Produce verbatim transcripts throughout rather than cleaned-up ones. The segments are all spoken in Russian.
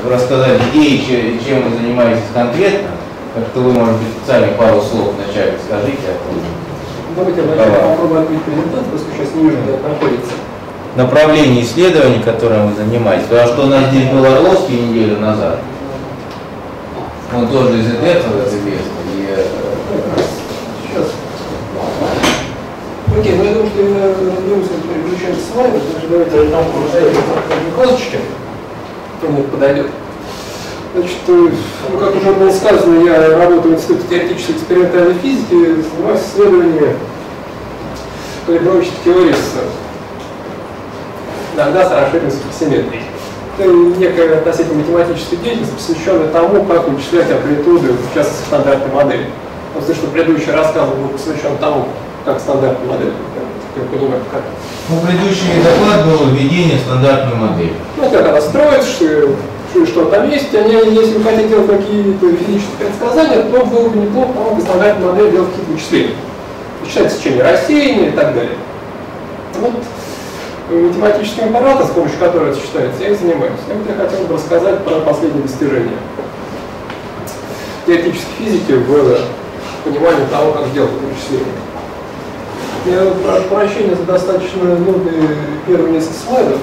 рассказать, где и чем вы занимаетесь конкретно, как-то вы, может быть, специально пару слов вначале скажите о том. Давайте вначале попробуем открыть презентацию, поскольку сейчас не вижу, где это находится. Направление исследований, которым вы занимаетесь, потому что у нас здесь был Орловский неделю назад. Он тоже из этого известный. И, сейчас. Окей, ну я думаю, что я разберемся, переключаем слайды, значит, давайте я там поставим указочки, кто мне подойдет. Значит, ну, как уже было сказано, я работаю в Институте теоретической экспериментальной физики, занимаюсь исследованиями калибровочных теорий с иногда с расширенностью симметрии. Это некая относительно математическая деятельность, посвященная тому, как вычислять амплитуды, в частности, стандартной модели. Потому что предыдущий рассказ был посвящен тому, как стандартная модель, как я понимаю, как. Ну, предыдущий доклад был введение стандартной модели. Ну, как она строится, что, что, что там есть. Они, если вы хотите делать какие-то физические предсказания, то было бы неплохо, по-моему, стандартной модели делать какие-то вычисления. Вычислять течение рассеяния и так далее. Вот математическим аппаратом, с помощью которого это считается, я и занимаюсь. Я, вот я хотел бы рассказать про последние достижения теоретической физики в понимании того, как делать это вычисление. Я прошу прощения за достаточно нудные первые несколько слайдов.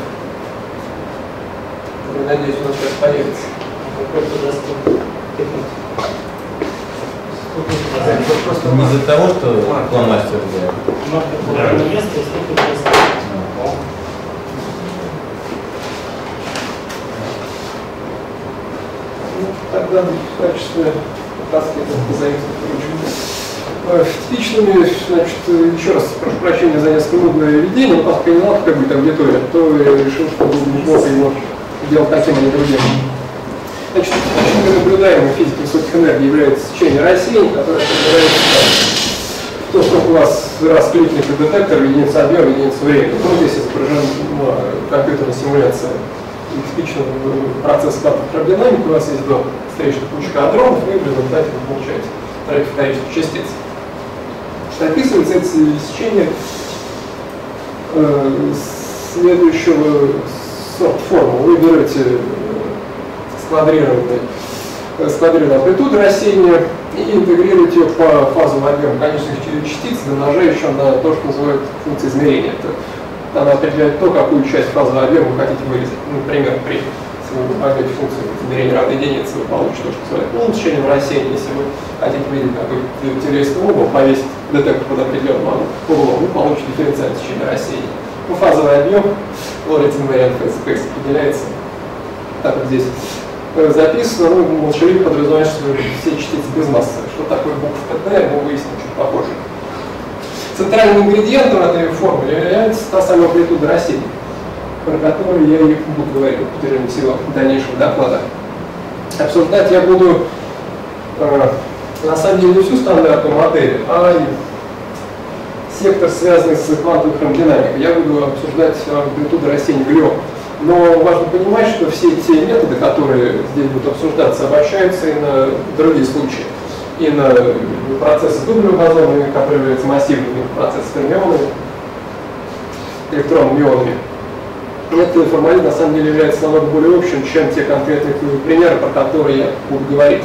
Я надеюсь, у нас сейчас появится. Просто не из-за того, что фломастер делает. Тогда в качестве подсказки это позаимствовать. Типичными, значит, еще раз прошу прощения за несколько нудное введение, но поскольку я не знал, какая будет аудитория, то я решил, что было бы неплохо его делать таким, а не другим. Значит, типичными наблюдаемой физикой высоких энергий является течение рассеяния, которое определяется то, что у вас раз кликнет в детектор, единица объема, единица времени. Ну, здесь изображена компьютерная симуляция типичного процесса квантовой у вас есть два встречных пучка адронов, и в результате вы получаете тариф количество частиц. Что описывается это сечение э, следующего сорта формулы. Вы берете сквадрированную амплитуду рассеяния и интегрируете ее по фазовому объему конечных частиц, домножая еще на то, что называют функцией измерения. Это она определяет то, какую часть фазового объема вы хотите вырезать. Ну, например, при, если вы возьмете функцию измерения равной единицы, вы получите то, что называют полным течением рассеяния. Если вы хотите видеть какой-то телесный угол, повесить детектор под определенным углом, вы получите дифференциальное течение рассеяния. Ну, фазовый объем Lorentz invariant space определяется так, как здесь записано. Ну, молчаливо подразумевает, что все частицы без массы. Что такое буква Т, мы выясним чуть попозже. Центральным ингредиентом этой формулы является та самая амплитуда рассеяния, про которую я и буду говорить в протяжении всего дальнейшего доклада. Обсуждать я буду э, на самом деле не всю стандартную модель, а и сектор, связанный с квантовой хромодинамикой. Я буду обсуждать амплитуду рассеяния глион. Но важно понимать, что все те методы, которые здесь будут обсуждаться, обращаются и на другие случаи. И на процессы дублево-бозонными, которые являются массивными, процессы фермионными, электронными ионами. Этот формализм на самом деле является намного более общим, чем те конкретные примеры, про которые я буду говорить.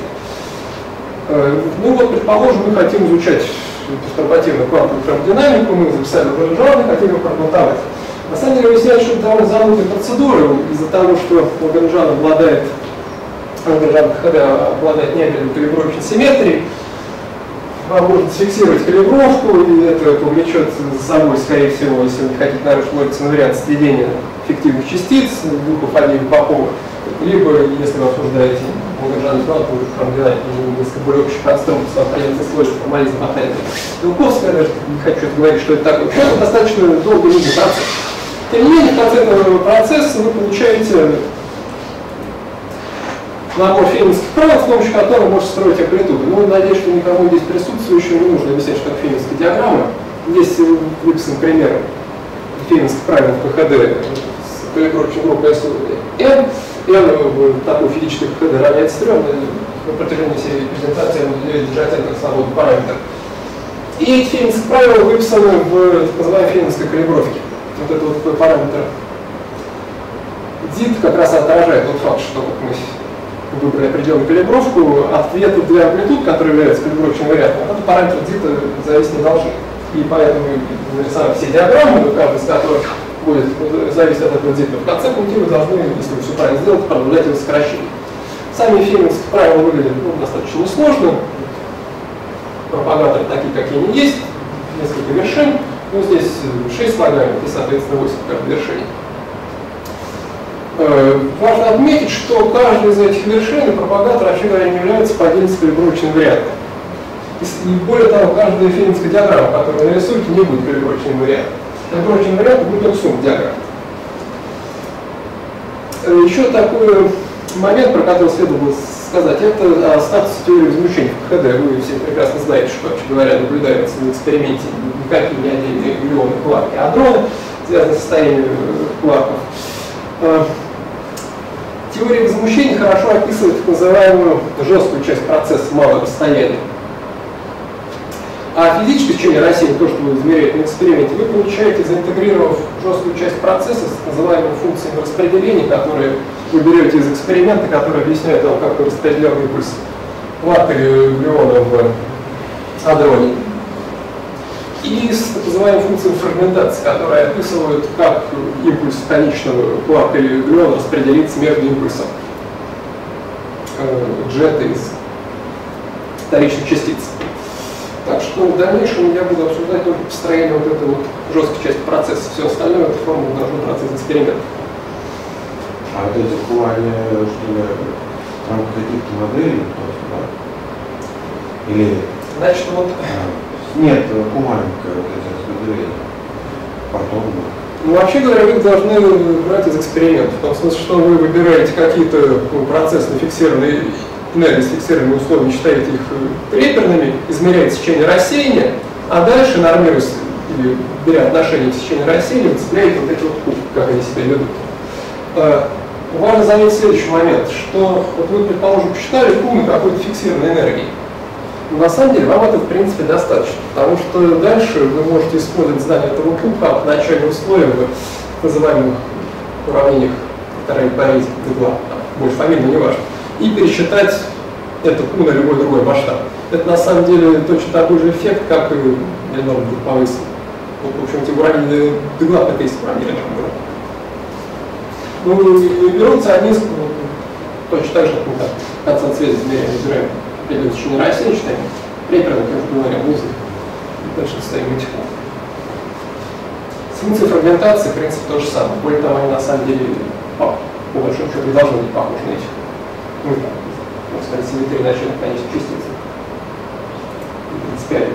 Ну вот, предположим, мы хотим изучать пертурбативную квантовую хромодинамику, мы записали Лагранжан, хотим ее прогнозовать. На самом деле выясняется, что это довольно занудная процедура, из-за того, что Лагранжан обладает Лагранжан обладает необъятной калибровочной симметрией. Вам нужно зафиксировать калибровку, и это повлечет за собой, скорее всего, если вы не хотите нарушить Лорентz инвариант, сведение фиктивных частиц, двух Фадеева Попова, либо, если вы обсуждаете Лагранжан квантовую хромодинамику, несколько более общих конструкций, оппонентный слой формализм оппонента Белковская, даже не хочу говорить, что это такое. Вообще, это достаточно долгий нудный процесс. Тем не менее, в конце этого процесса вы получаете набор фейнманских правил, с помощью которого можно строить амплитуды. Ну, надеюсь, что никому здесь присутствующему не нужно объяснять, что это фейнманская диаграмма. Здесь выписан пример фейнманских правил в КХД с калибровочной группой эс эн. N такой физической КХД равняется трем. На протяжении всей презентации я буду держать это как свободный параметр. И эти фейнманские правила выписаны в так называемой фейнманской калибровке. Вот этот вот параметр дит как раз отражает тот факт, что вот мы выбрали определенную калибровку, ответы для амплитуд, которые являются калибровочным вариантом, от этого параметра дзита зависеть не должны. И поэтому нарисовав все диаграммы, каждая из которых будет зависеть от этого дзита, в конце пути вы должны, если вы все правильно сделаете, продолжать его сокращение. Сами фейнмановские правила выглядят ну, достаточно несложно. Пропагаторы такие, какие они есть, несколько вершин. Ну, здесь шесть слагаемых и, соответственно, восемь в каждой вершине. Э, важно отметить, что каждый из этих вершин и пропагатор, вообще говоря, не является по отдельности калибровочным вариантом. И более того, каждая фейнмановская диаграмма, которую вы нарисуете, не будет калибровочным вариантом. Калибровочным вариантом будет только сумма диаграмм. Э, еще такой момент, про который следовало сказать, это статус теории возмущения в КХД. Вы все прекрасно знаете, что, вообще говоря, наблюдается в эксперименте никакие не отдельные глюоны, кварки, а адроны, связанные с состоянием кварков. Теория возмущения хорошо описывает так называемую жесткую часть процесса малого расстояния. А физическое течение рассеяния, то, что вы измеряете на эксперименте, вы получаете, заинтегрировав жесткую часть процесса с называемыми функциями распределения, которые вы берете из эксперимента, который объясняет вам, как вы распределен импульс кварка или глюона в адроне. И с так называемой функцией фрагментации, которые описывают, как импульс конечного кварка или глюона распределится между импульсом джета из вторичных частиц. Так что в дальнейшем я буду обсуждать только построение вот этой вот жесткой части процесса. Все остальное это формула должна браться из эксперимента. А вот эти кували, что ли, в рамках каких-то моделей просто, да? Или... Значит, вот... Нет, кувальника вот эти распределения. Потом... Ну, вообще говоря, вы должны брать из эксперимента. В том смысле, что вы выбираете какие-то ну, процессы фиксированные, энергии с фиксированными условиями, считаете их реперными, измеряете сечение рассеяния, а дальше, нормируясь или беря отношение к сечению рассеяния, выцепляете вот эти вот кубы, как они себя ведут. Важно заметить следующий момент, что вот вы, предположим, посчитали кубы какой-то фиксированной энергии. Но на самом деле вам это, в принципе, достаточно, потому что дальше вы можете использовать знание этого куба как начальное условие в называемых уравнениях второй паре Дегла, больше фамилия, не важно, и пересчитать это Q на любой другой масштаб. Это на самом деле точно такой же эффект, как и Ленор групповой. Вот, в общем, эти уравнения Дегла это есть уравнения Ленор. Ну, и берутся они точно так же, как мы там коэффициент связи измеряем, избираем определенное сечение рассеяния, считаем реперно, как мы говорим, узел, и дальше ставим этих. С функцией фрагментации, в принципе, то же самое. Более того, они на самом деле по, по большому счету не должны быть похожи на этих. Ну, так, можно сказать, симметрии начальных конечных частиц. принципиально.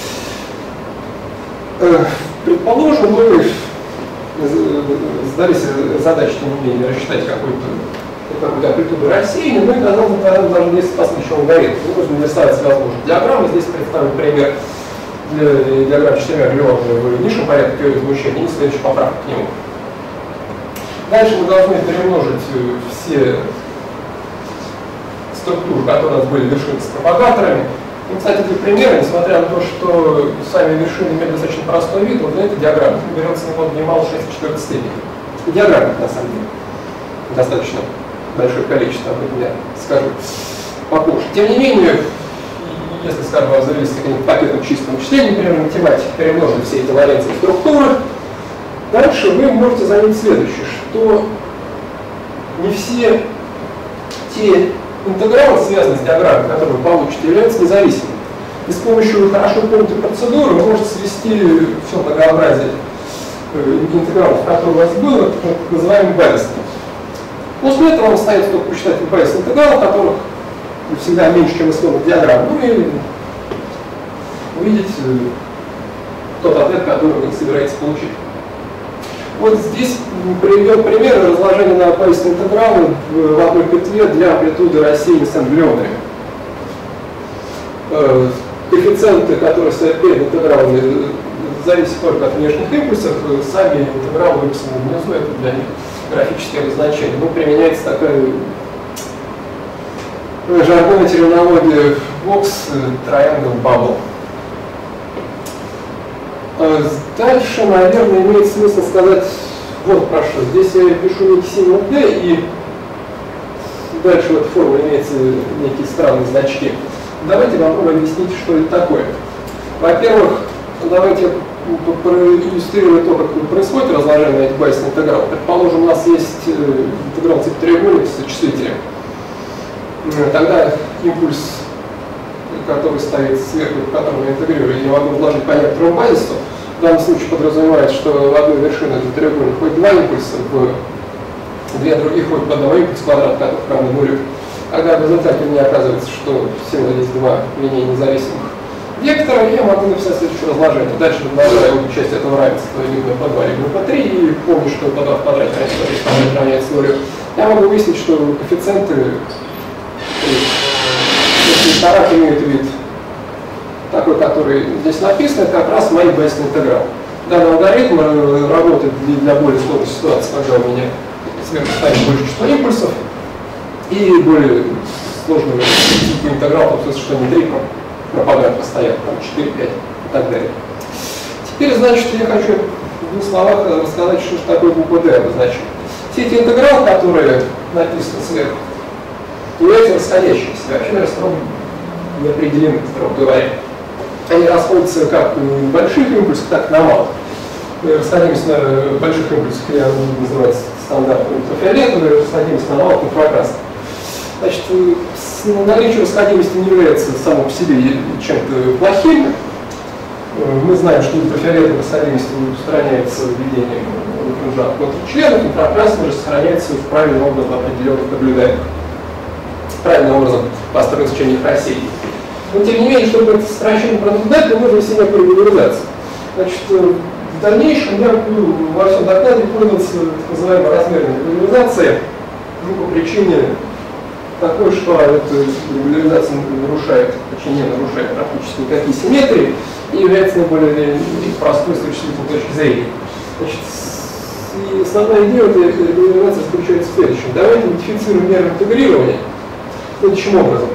Предположим, мы задались задачей, тем не менее, рассчитать какую-то какую-то амплитуду рассеяния, мы должны действовать по следующему алгоритму. Мы нужно нарисовать всевозможные диаграммы. Здесь представлен пример для диаграмм четырьмя глюонами в низшем порядке теории возмущения и следующая поправка к нему. Дальше мы должны перемножить все структуры, которые у нас были вершины с пропагаторами. Ну, кстати, для примера, несмотря на то, что сами вершины имеют достаточно простой вид, вот для этой диаграммы берется немного немало шесть в четвертой степени. Диаграммы, на самом деле, достаточно большое количество, об этом я скажу попозже. Тем не менее, если, скажем, вас завели с каким-нибудь пакетом чистым вычислением, например, математики, перемножили все эти варианты структуры, дальше вы можете заметить следующее, что не все те интегралы, связанные с диаграммой, которые вы получите, являются независимыми. И с помощью хорошо помнятой процедуры вы можете свести все многообразие интегралов, которые у вас было, к так называемым базисным. После этого вам остается только посчитать базис интегралов, которых всегда меньше, чем исходных диаграмм, ну и увидеть тот ответ, который вы собираетесь получить. Вот здесь приведем пример разложения на базисные интегралы в одной петле для амплитуды рассеяния с ангулионами. Коэффициенты, которые стоят перед интегралами, зависят только от внешних импульсов. Сами интегралы выписаны внизу, это для них графические обозначения. Ну, применяется такая жаргонная терминология box, triangle, bubble. Дальше, наверное, имеет смысл сказать вот про что. Здесь я пишу некий символ D, и дальше в этой формуле имеются некие странные значки. Давайте попробуем объяснить, что это такое. Во-первых, давайте проиллюстрирую то, как происходит разложение на эти базисные интегралы. Предположим, у нас есть интеграл типа треугольника с числителем. Тогда импульс, который стоит сверху, который я интегрирую, я могу вложить по некоторому базису. В данном случае подразумевает, что в одной вершине этого треугольника ходит два импульса, в две других ходит по одному импульсу квадрат, который равный нулю. Когда в результате у меня оказывается, что всего есть два линейно независимых вектора, я могу написать следующее разложение. Дальше умножаю обе части этого равенства, либо по два, либо по три, и помню, что по два в квадрате равняется нулю. Я могу выяснить, что коэффициенты векторах имеют вид такой, который здесь написан, это как раз мои базисные интегралы. Данный алгоритм работает для более сложной ситуации, когда у меня сверху стоит больше числа импульсов, и более сложный тип интеграл, в смысле, что не три пропадают постоянно, там четыре, пять и так далее. Теперь, значит, я хочу в двух словах рассказать, что же такое буква D обозначает. Все эти интегралы, которые написаны сверху, являются расходящимися, вообще строго не определены, строго говоря. Они расходятся как на больших импульсах, так и на малых. Расходимость на больших импульсах я называется стандартным ультрафиолетовым, расходимость на малых инфракрасным. Значит, наличие расходимости не является само по себе чем-то плохим. Мы знаем, что ультрафиолетовая расходимость устраняется введением лакружа внутри членов, инфракрасная же сохраняется в правильном образом определенных наблюдаемых. Правильным образом построен в течение их рассеяний. Но тем не менее, чтобы это сокращение пронаблюдать, то нужно вести некую регуляризацию. Значит, в дальнейшем я буду во всем докладе пользоваться так называемой размерной регуляризацией, ну, по причине такой, что эта регуляризация нарушает, точнее не нарушает практически никакие симметрии и является наиболее простой с вычислительной точки зрения. Значит, и основная идея этой регуляризации заключается в следующем. Давайте модифицируем меру интегрирования следующим образом.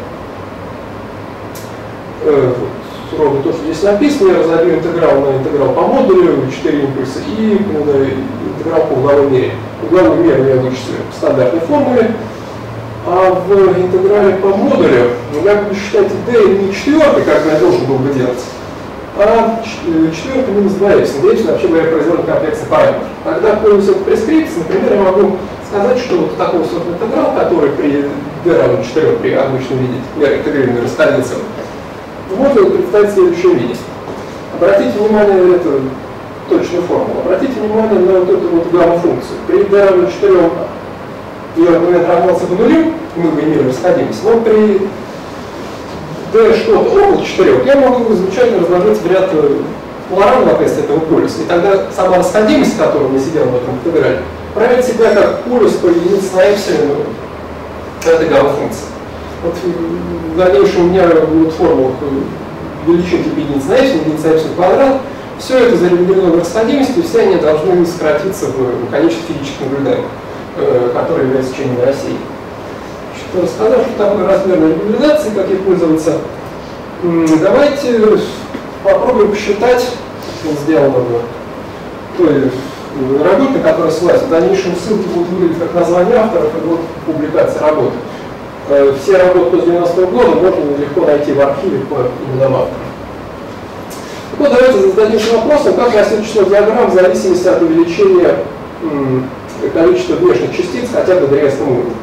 Э, вот, ровно то, что здесь написано, я разобью интеграл на интеграл по модулю, четыре импульса, и интеграл по угловой мере. Угловую меру я вычислю в стандартной формуле, а в интеграле по модулю я буду считать d не четвертый, как я должен был бы делать, а четвертый минус два х. Здесь вообще говоря производный комплексный параметр. Когда пользуюсь этой прескрипцией, например, я могу сказать, что вот такого сорта интеграл, который при d равно четырем при обычном виде меры интегрированной расходиться, можно представить в следующем виде. Обратите внимание на эту точную формулу. Обратите внимание на вот эту вот гамма-функцию. При d равно четырем ее аргумент равнялся бы нулю, мы бы имели расходимость, но при d что-то около четырёх я могу замечательно разложить в ряд поларанного вместо этого полюса. И тогда сама расходимость, которая у меня сидела в этом интеграле, проявит себя как полюс по единице на эпсилону этой гамма-функции. Вот в дальнейшем у меня будут формулы величин типа единицы на эпсилон, единица на эпсилон квадрат. Все это зарегулировано расходимостью, и все они должны сократиться в конечных физических наблюдаемых, которые являются течением России. Рассказав, что такое размерная регуляризация, как ей пользоваться, давайте попробуем посчитать, что сделано в той работе, которая ссылается. В дальнейшем ссылки будут выглядеть как название авторов и вот публикация работы. Все работы после девяностого года можно легко найти в архиве по именам авторов. Вот давайте зададимся вопросом, как растет число диаграмм в зависимости от увеличения количества внешних частиц хотя бы до древесного уровня.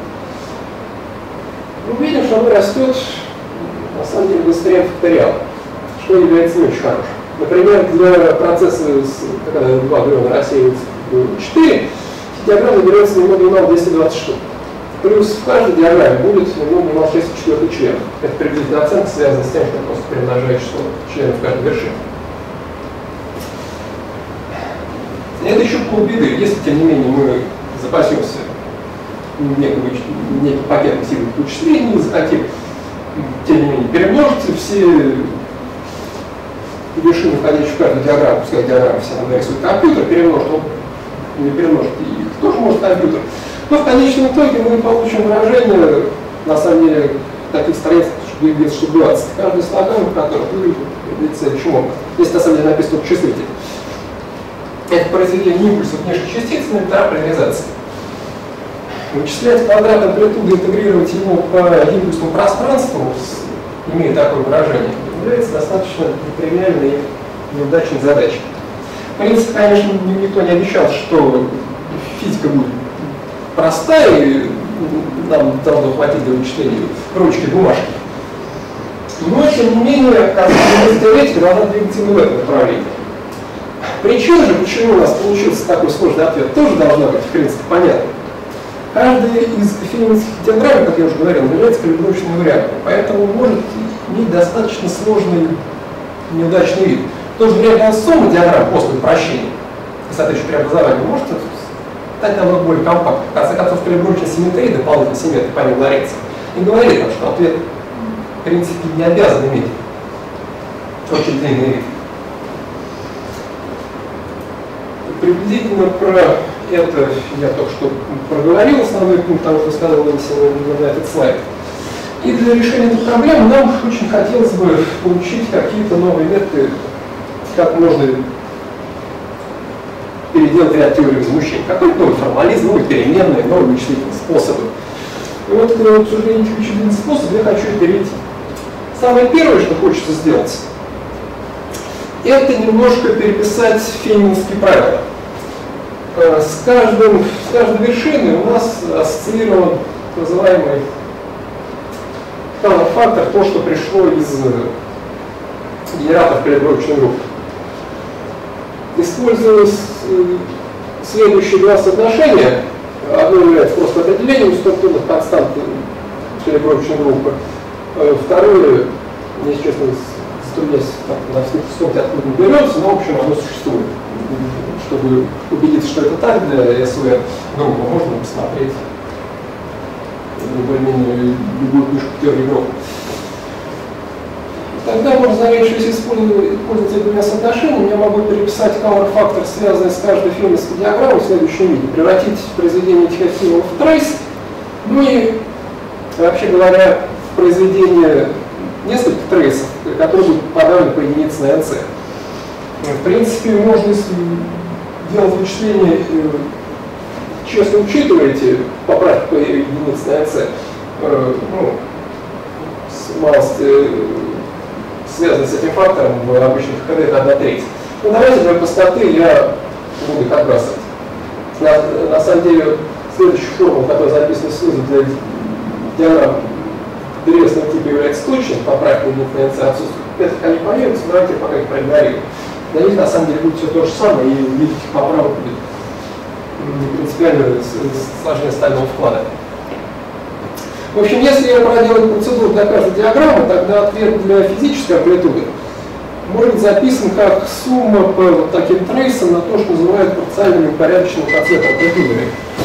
Мы видим, что оно растет на самом деле быстрее факториала, что является не очень хорошим. Например, для процесса, когда два дрона рассеиваются в четыре, эти диаграммы берется немного мало двести двадцать штук. Плюс в каждой диаграмме будет немного мало шесть четвертых членов. Это приблизительная оценка связана с тем, что просто перемножает число членов в каждой вершине. Это еще полбеды. Если, тем не менее, мы запасемся неким, неким пакетом сильных вычислений, захотим, тем не менее, перемножить все вершины, входящие в каждую диаграмму, пускай диаграмма вся нарисует компьютер, перемножит, он не перемножит, и их тоже может компьютер. Но в конечном итоге мы получим выражение, на самом деле, таких страниц, что где-то штук двадцать. Каждый слоган, в котором выглядит следующим образом. Здесь на самом деле написано только числитель. Это произведение импульсов внешних частиц на вектора поляризации. Вычислять квадрат амплитуды, интегрировать его по импульсному пространству, имея такое выражение, является достаточно тривиальной и неудачной задачей. В принципе, конечно, никто не обещал, что физика будет простая, и нам должно хватить для вычисления ручки и бумажки. Но, тем не менее, теоретика должна двигаться именно в этом направлении. Причина же, почему у нас получился такой сложный ответ, тоже должна быть, в принципе, понятна. Каждый из фейнманских диаграмм, как я уже говорил, является калибровочным вариантом, поэтому может иметь достаточно сложный неудачный вид. Тоже вариантная сумма диаграмм после упрощения и соответствующего преобразования может стать намного более компактной. В конце концов, калибровочная симметрия, дополнительная симметрия по ним Лоренцо, и говорит нам, что ответ в принципе не обязан иметь очень длинный вид. Приблизительно про это я только что проговорил, основной пункт того, что сказал на этот слайд. И для решения этой проблемы нам очень хотелось бы получить какие-то новые методы, как можно переделать ряд теорий возмущения. Какой-то новый формализм, новые переменные, новые вычислительные способы. И вот, к сожалению, этих вычислительных способов я хочу перейти. Самое первое, что хочется сделать, это немножко переписать фейнманские правила. С, каждым, с каждой вершиной у нас ассоциирован так называемый фактор, то, что пришло из генераторов калибровочной группы. Используя следующие два соотношения, одно является просто определением структурных констант калибровочной группы, второе, если честно, затрудняюсь на вскидку откуда не берется, но в общем оно существует. Чтобы убедиться, что это так, для СВ группы можно посмотреть более-менее любую книжку теории группы. Тогда можно заметить, что если использовать эти двумя соотношениями, я могу переписать колор-фактор, связанный с каждой фейнманской диаграммой в следующем виде, превратить произведение этих активов в трейс, ну и, вообще говоря, в произведение нескольких трейсов, которые будут подавлены по единице на эн си. В принципе, можно делать вычисления, честно учитывая эти поправки по единице на эн си, ну, с малость связаны с этим фактором в обычных ХД это одна треть. Ну, давайте для простоты я буду их отбрасывать. На, на самом деле, следующая формула, которая записана снизу для диаграмм древесного типа является точной, поправка на эн си отсутствует. Это они появятся, давайте пока их проигнорируем. На них на самом деле будет все то же самое, и увидеть их поправок будет принципиально сложнее остального вклада. В общем, если я проделаю процедуру для каждой диаграммы, тогда ответ для физической амплитуды может быть записан как сумма по вот таким трейсам на то, что называют парциальными упорядоченными по цвету амплитудами.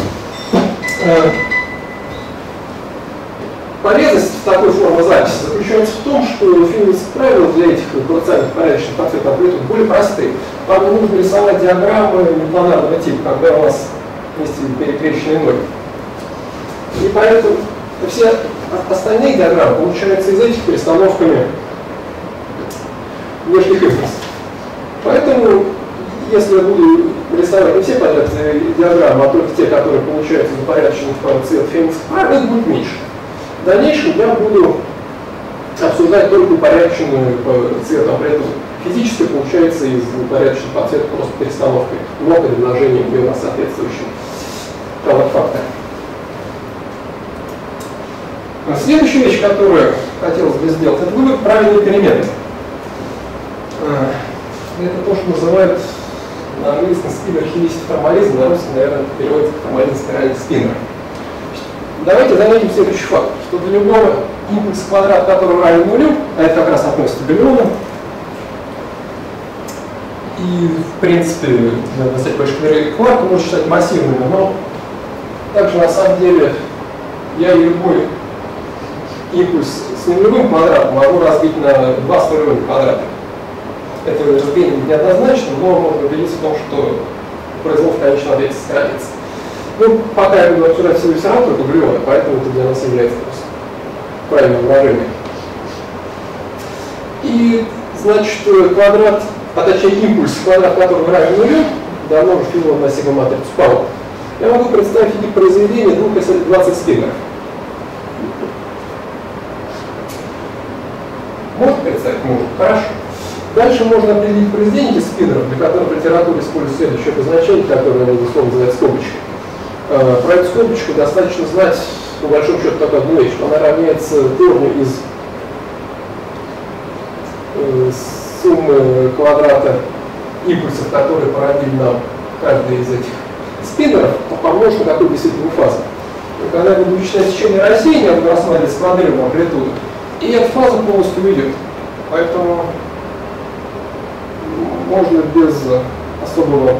Полезность такой формы записи заключается в том, что фейнманские правила для этих парциальных упорядоченных по цвету амплитуд более простые. Вам не нужно рисовать диаграммы непланарного типа, когда у вас есть перекрещенные ноги. И поэтому все остальные диаграммы получаются из этих перестановками внешних импульсов. Поэтому, если я буду рисовать не все подряд диаграммы, а только те, которые получаются из упорядоченных по цвету фейнманских правил, это будет меньше. В дальнейшем я буду обсуждать только упорядоченную по цвету амплитуду. Физически получается из упорядоченных по цвету просто перестановкой ног или вложением ее на соответствующий колор-фактор. Следующая вещь, которую хотелось бы сделать, это выбор правильной переменной. Это то, что называют на английском спиннер химический формализм, на русском, наверное, переводится как формализм спиральных спиннеров. Давайте заметим следующий факт, что для любого импульса квадрат, который равен нулю, а это как раз относится к биллионам, и в принципе достаточно большой кварк можно считать массивными, но также на самом деле я и любой импульс с нулевым квадратом могу разбить на два с нулевым квадрата. Это разбиение неоднозначно, но можно убедиться в том, что произвол в конечном ответе сократится. Ну, пока я буду обсуждать всего все равно только биллионы, поэтому это для нас является просто правильным выражением. И, значит, квадрат, а точнее импульс, квадрат, который равен нулю, да, множив его на сигма-матрицу Пауэлла, я могу представить эти произведения двух, если двадцать спиннеров. Можно представить? Можно. Хорошо. Дальше можно определить произведение спиннеров, для которых в литературе используется следующее обозначение, которое, условно, называется скобочкой. Про эту скобочку достаточно знать, по большому счету, только одну вещь, что она равняется корню из суммы квадрата импульсов, которые породили нам каждый из этих спиннеров, помножить на какую действительную фазу. И когда я буду вычислять течение рассеяния, я буду рассматривать сквадрированную амплитуду, и эта фаза полностью уйдет. Поэтому можно без особого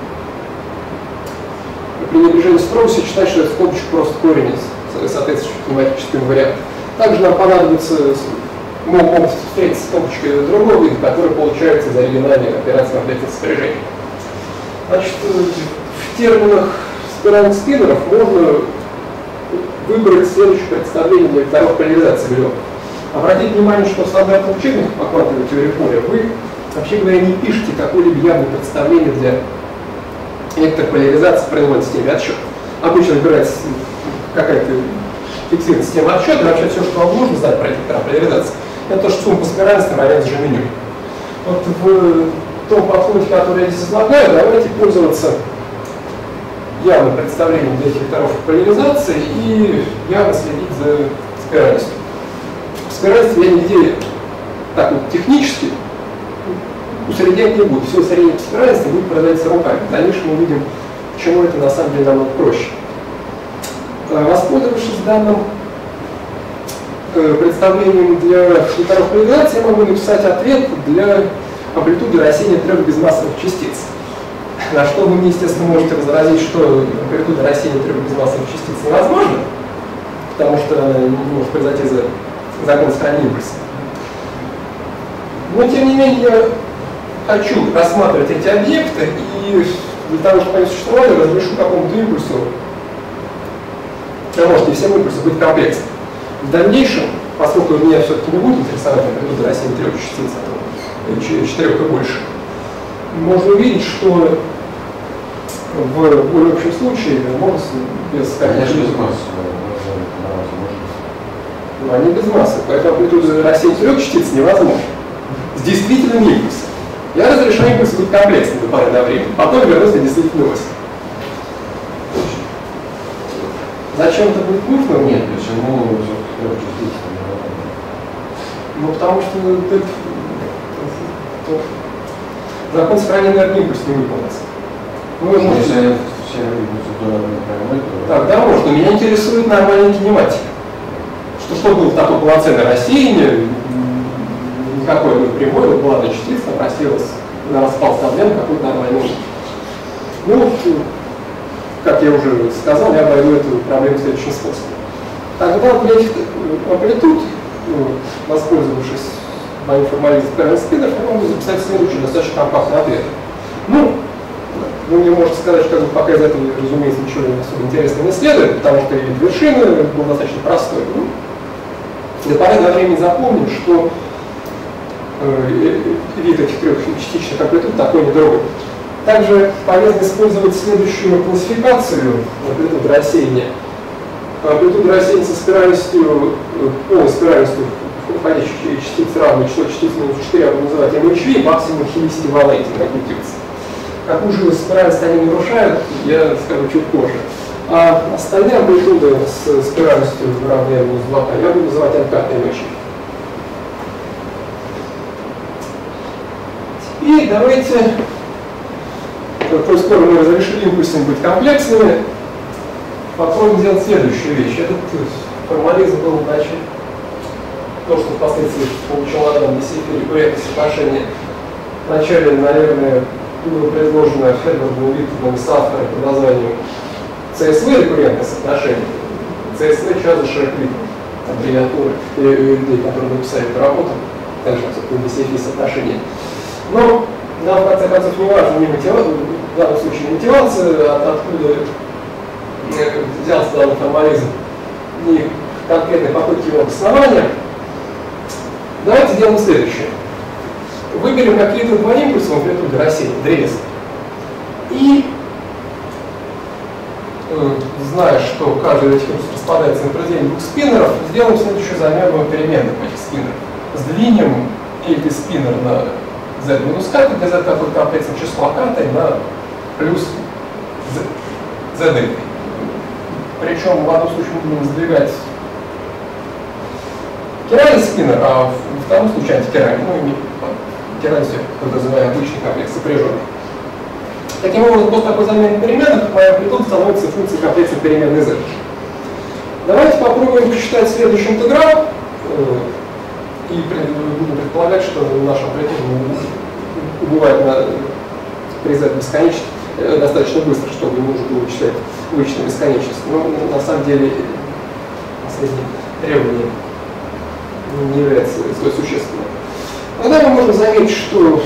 пренебрежения строгости считать, что это скобочка просто корень из соответствующего математического варианта. Также нам понадобится, могут встретиться скобочки другого вида, которые получаются из оригинальных операций комплектных сопряжений. Значит, в терминах спиральных спиннеров можно выбрать следующее представление для векторов поляризации миллиона. Обратите внимание, что в стандартных учебниках по квантовой теории поля вы, вообще говоря, не пишете какое-либо явное представление для вектор-поляризации проводит системе отсчета. Обычно выбирается какая-то фиксированная система отсчета, и вообще все, что вам нужно знать про вектора поляризации, это то, что сумма по спиральности равняется же меню. Вот в том подходе, который я здесь излагаю, давайте пользоваться явным представлением для этих векторов поляризации и явно следить за спиральностью. Спиральность я нигде так вот технически усреднять не буду. Все усреднение по спиральности будет производиться руками. В дальнейшем мы увидим, почему это на самом деле намного проще. Воспользовавшись данным представлением для векторов поляризации, я могу написать ответ для амплитуды рассеяния трех безмассовых частиц. На что вы мне, естественно, можете возразить, что амплитуда рассеяния трех безмассовых частиц невозможна, потому что не может произойти за закон сохранения импульса. Но, тем не менее, я хочу рассматривать эти объекты и для того, чтобы они существовали, разрешу какому-то импульсу, а может и всем импульсам быть комплексным. В дальнейшем, поскольку меня все-таки не будет интересовать амплитуда рассеяния трех частиц, а четырех и больше, можно увидеть, что в более общем случае можно без конечно, без массы. Но они без массы, поэтому амплитуда рассеяния трех частиц невозможно. С действительным импульсом. Я разрешаю импульс быть комплексным до поры до времени, потом вернусь на действительную ось. Зачем это будет нужно? Нет, почему трех частиц? Ну потому что это, это, закон сохранения энергии импульса не выполнится. Ну, если можете... они все импульсы туда прямой, то... Так, да, может, но меня интересует нормальная кинематика. Что, что было такое полноценное рассеяние, никакой ну, прямой, вот была одна частица, там рассеялась, распался объем какой-то нормальный. Ну, как я уже сказал, я обойду эту проблему следующим способом. Тогда для этих амплитуд, ну, воспользовавшись моим формализмом спиральных спиннеров, я могу записать следующий достаточно компактный ответ. Ну, вы мне можете сказать, что пока из этого, разумеется, ничего особо интересного не следует, потому что и вершина был достаточно простой. Ну, для поры до времени запомним, что э, вид этих трех частичных амплитуд такой не другой. Также полезно использовать следующую классификацию амплитуды рассеяния. Амплитуда рассеяния со спиральностью, полной спиральностью входящих частиц равной число частиц минус четыре, я буду называть эм эйч ви, максимум химически валентен, как утилится. Какую же спиральность они нарушают, я скажу чуть позже. А остальные амплитуды с спиральностью равной минус два я буду называть эм ка эм эйч ви. И давайте, коль скоро мы разрешили импульсами быть комплексными, попробуем сделать следующую вещь. Этот формализм был значит то, что впоследствии получил Адам Десифи рекуррентное соотношение. Вначале, наверное, было предложено Федором Виттером Саффером под названием цэ эс вэ рекуррентное соотношение. цэ эс вэ Чаза Шрек-Виттер, аббревиатура людей, которые написали эту работу, также абсолютно Десифи соотношение. Но нам, в конце концов, не важно не мотивация, в данном случае не мотивация, от, откуда взялся данный формализм, не конкретной попытки его обоснования. Давайте сделаем следующее. Выберем какие-то два импульса в амплитуде рассеяния, дрезг, и зная, что каждый из этих распадается на произведение двух спиннеров, сделаем следующую замерную переменную этих спиннеров. Сдвинем эти спиннер на z минус k, где z какое-то комплексное число, а k на плюс z дельта. Причем в одном случае мы будем сдвигать керальный спиннер, а во втором случае антикеральный. Ну, керальный все подразумевает обычный комплекс сопряженный. Таким образом, после такой замены переменных моя амплитуда становится функцией комплексной переменной z. Давайте попробуем посчитать следующий интеграл и будем предполагать, что наша амплитуда убывает на, при z бесконечности достаточно быстро, чтобы не нужно было вычислять вычетную бесконечность. Но на самом деле последнее требование не является столь существенным. Тогда мы можем заметить, что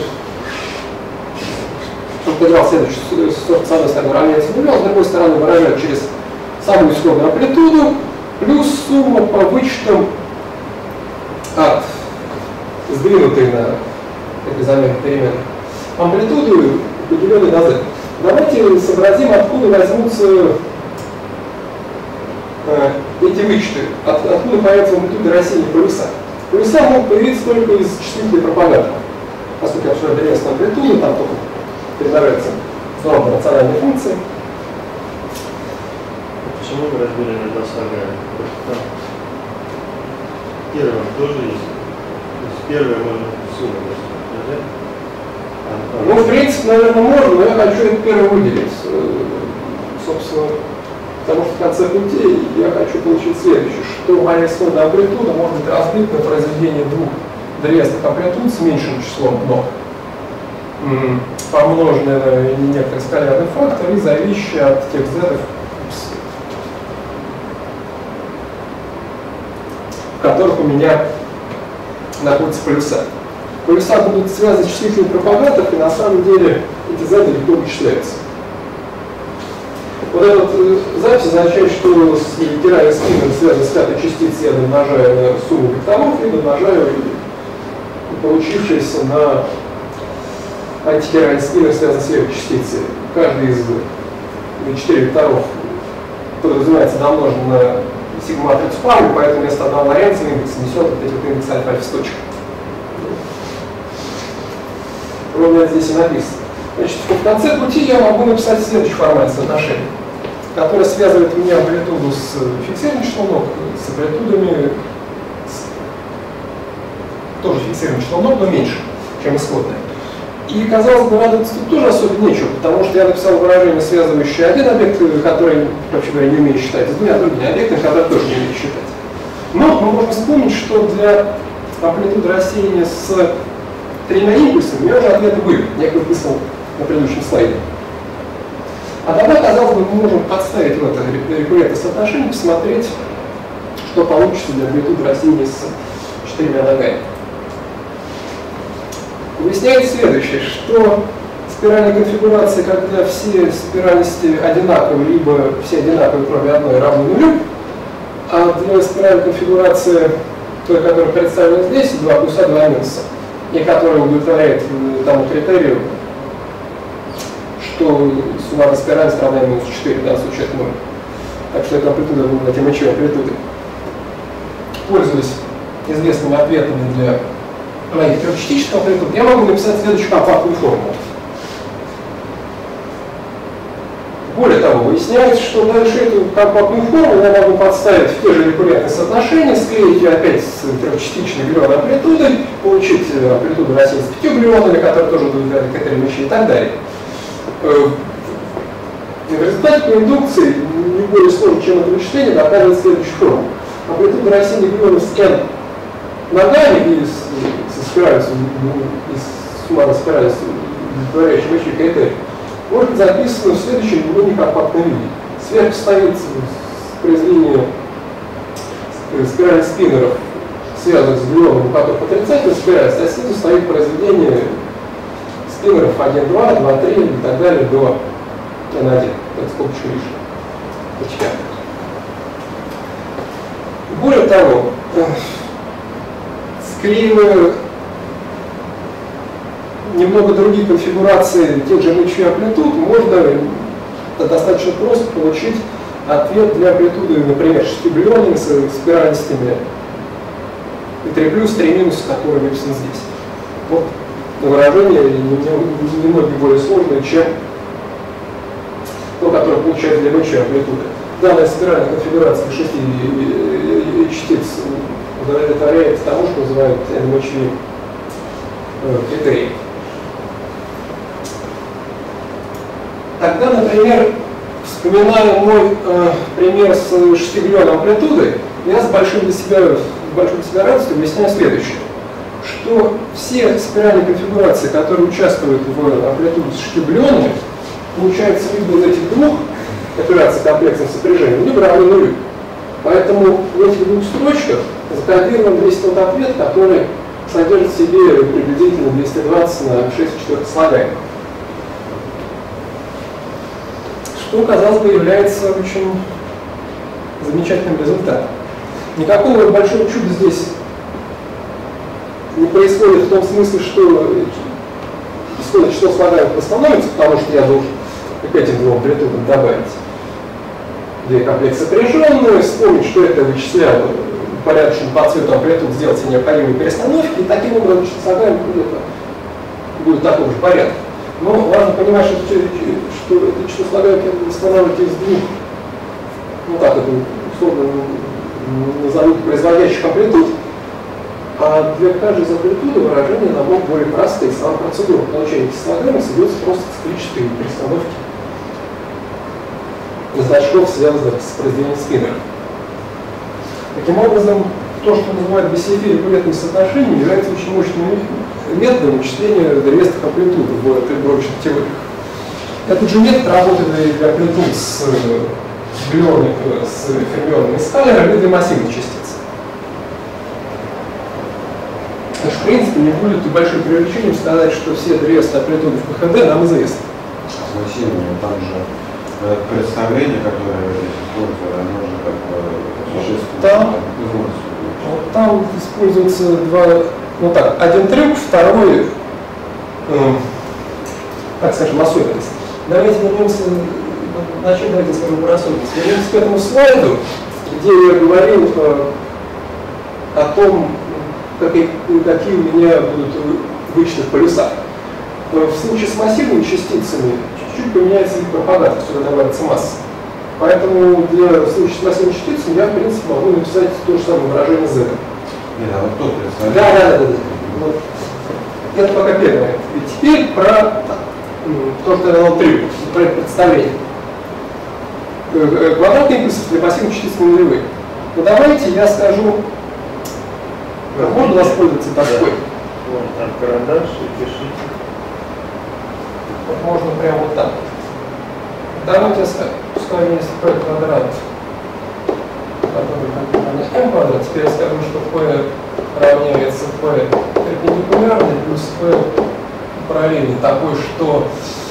интеграл следующий, с одной стороны равняется нулю, а с другой стороны выражает через самую исходную амплитуду плюс сумма по вычетам от сдвинутой на этой замене переменной амплитуды, поделенной на z. Давайте сообразим, откуда возьмутся э, эти вычеты, от, откуда появятся амплитуды рассеяния полюса. Полюса могут появиться только из числительной пропаганды. Поскольку я обсуждаю древесную амплитуду, там только передавается норма рациональной функции. Почему мы разбили на два слога? Первым тоже есть. То есть первое можно сумму распределять. Ну, в принципе, наверное, можно, но я хочу это первое выделить. Собственно, потому что в конце пути я хочу получить следующее, что моя исходная амплитуда может быть разбита на произведение двух древесных амплитуд с меньшим числом ног, помноженное на некоторый скалярный фактор и зависящий от тех z, в которых у меня находятся полюса. Полюса будут связаны с числительной пропагандой, и на самом деле эти z легко вычисляются. Вот эта вот запись означает, что керальный спиннер связан с пятой частицей, я домножаю на сумму векторов и домножаю получившееся на антикеральный спиннер, связан с левой частицей. Каждый из четырех векторов подразумевается домножен на сигма-матрицу пары, поэтому вместо одного варианта индекс несет вот эти вот индекс альфа с точкой. Ровно здесь и написано. Значит, в конце пути я могу написать следующий формат соотношения, который связывает у меня амплитуду с фиксированным числом ног, с амплитудами с тоже фиксированным числом ног, но меньше, чем исходное. И, казалось бы, радоваться тут тоже особо нечего, потому что я написал выражение, связывающее один объект, который, вообще говоря, не умеет считать, с двумя другими объектами, которые тоже не умеют считать. Но мы можем вспомнить, что для амплитуды рассеяния с тремя импульсами у меня уже ответы были. Я их выписал на предыдущем слайде. А тогда, казалось бы, мы можем подставить в это рекуррентное соотношение, посмотреть, что получится для амплитуды рассеяния с четырьмя ногами. Выясняется следующее, что спиральная конфигурация, когда все спиральности одинаковые, либо все одинаковые, кроме одной, равны нулю, а для спиральной конфигурации, той, которая представлена здесь, два плюса, два минуса, и которая удовлетворяет тому критерию, что суммарная спиральность равна минус четыре, в данном случае это ноль. Так что эта амплитуда была темочевой амплитудой. Пользуясь известными ответами для моих трехчастичных амплитуд, я могу написать следующую компактную формулу. Более того, выясняется, что дальше эту компактную формулу я могу подставить в те же рекуррентные соотношения, склеить ее опять с трехчастичной глюонной амплитудой, получить амплитуду рассеяния с пятью глюонами, которые тоже удовлетворяют критерии Мичи и так далее. В результате по индукции, не более сложно, чем это вычисление, доказывает следующую формулу. Амплитуда рассеяния глюонов с n ногами и со спиральностью, и с суммарной спиральностью, удовлетворяющей Мичи критерий, может быть записано в следующем не компактном виде. Сверху стоит произведение спиральных спиннеров, связанных с глюоном, у которых отрицательная спиральность, а снизу стоит произведение спиннеров один, два, два, три и так далее до эн один. Это скобочка лишняя. Более того, склеивая немного другие конфигурации тех же Мичи амплитуд, можно достаточно просто получить ответ для амплитуды, например, шестибиллионными с спиральностями и три плюс, три минус, который выписан здесь. Вот выражение немного более сложное, чем то, которое получает для МЧ амплитуды. Данная спиральная конфигурация шести частиц удовлетворяет тому, что называют эн эм эйч ви критерием. Тогда, например, вспоминая мой э, пример с шестибиллионной амплитудой, я с большим для себя, с большим для себя радостью объясняю следующее, что все спиральные конфигурации, которые участвуют в амплитуде с шестибиллионами, получается либо из этих двух операций комплексным сопряжением, либо равны нулю. Поэтому в этих двух строчках закодирован весь тот ответ, который содержит в себе приблизительно двести двадцать на шесть четвертых слагаемых. Что, казалось бы, является очень замечательным результатом. Никакого большого чуда здесь не происходит в том смысле, что исходит число слагаемых восстановится, потому что я должен к этим двум амплитудам добавить две комплексы сопряженные, вспомнить, что это вычислял порядочно по цвету амплитуд, сделать все необходимые перестановки, и таким образом число слагаемых будет, будет такого же порядка. Но важно понимать, что, что это число слагаемых восстанавливать из двух, ну так это условно назовут производящих амплитуд, а для каждой из амплитуды выражения намного более простые. Сама процедура получения слагаемых сведется просто с количеством перестановки значков, связанных с произведением Спиннера. Таким образом, то, что называют Бессиефи рекуррентным соотношением, является очень мощным методом вычисления реестра амплитуд в трехбровичных теориях. Этот же метод работает для амплитуд с биллионами, с фермионными скалерами и для массивных частиц. Потому что, в принципе, не будет большим преувеличением сказать, что все реестры амплитуды в ПХД нам известны. С массивными там же представление, которое здесь используется, оно же как бы существует. Там, вот там используются два, ну так, один трюк, второй, э, так скажем, особенность. Давайте вернемся, начнем, давайте скажем про особенность. Вернемся к этому слайду, где я говорил э, о том, какие, какие у меня будут вычетных полюсах. В случае с массивными частицами чуть-чуть поменяется их пропаганда, сюда добавится масса. Поэтому для случая с массивными частицами я, в принципе, могу написать то же самое выражение Z. Нет, а вот кто представляет? Да, да, да, да. Вот. Это пока первое. И теперь про то, что я дал трюк, про представление. Квадратный импульс для массивных частиц нулевых. Ну давайте я скажу, можно воспользоваться такой. Вон там карандаш и пишите. Вот можно прямо вот так. Давайте я скажу, пускай есть p квадрат, m квадрат. Теперь я скажу, что p равняется p перпендикулярный плюс p параллельный, такой, что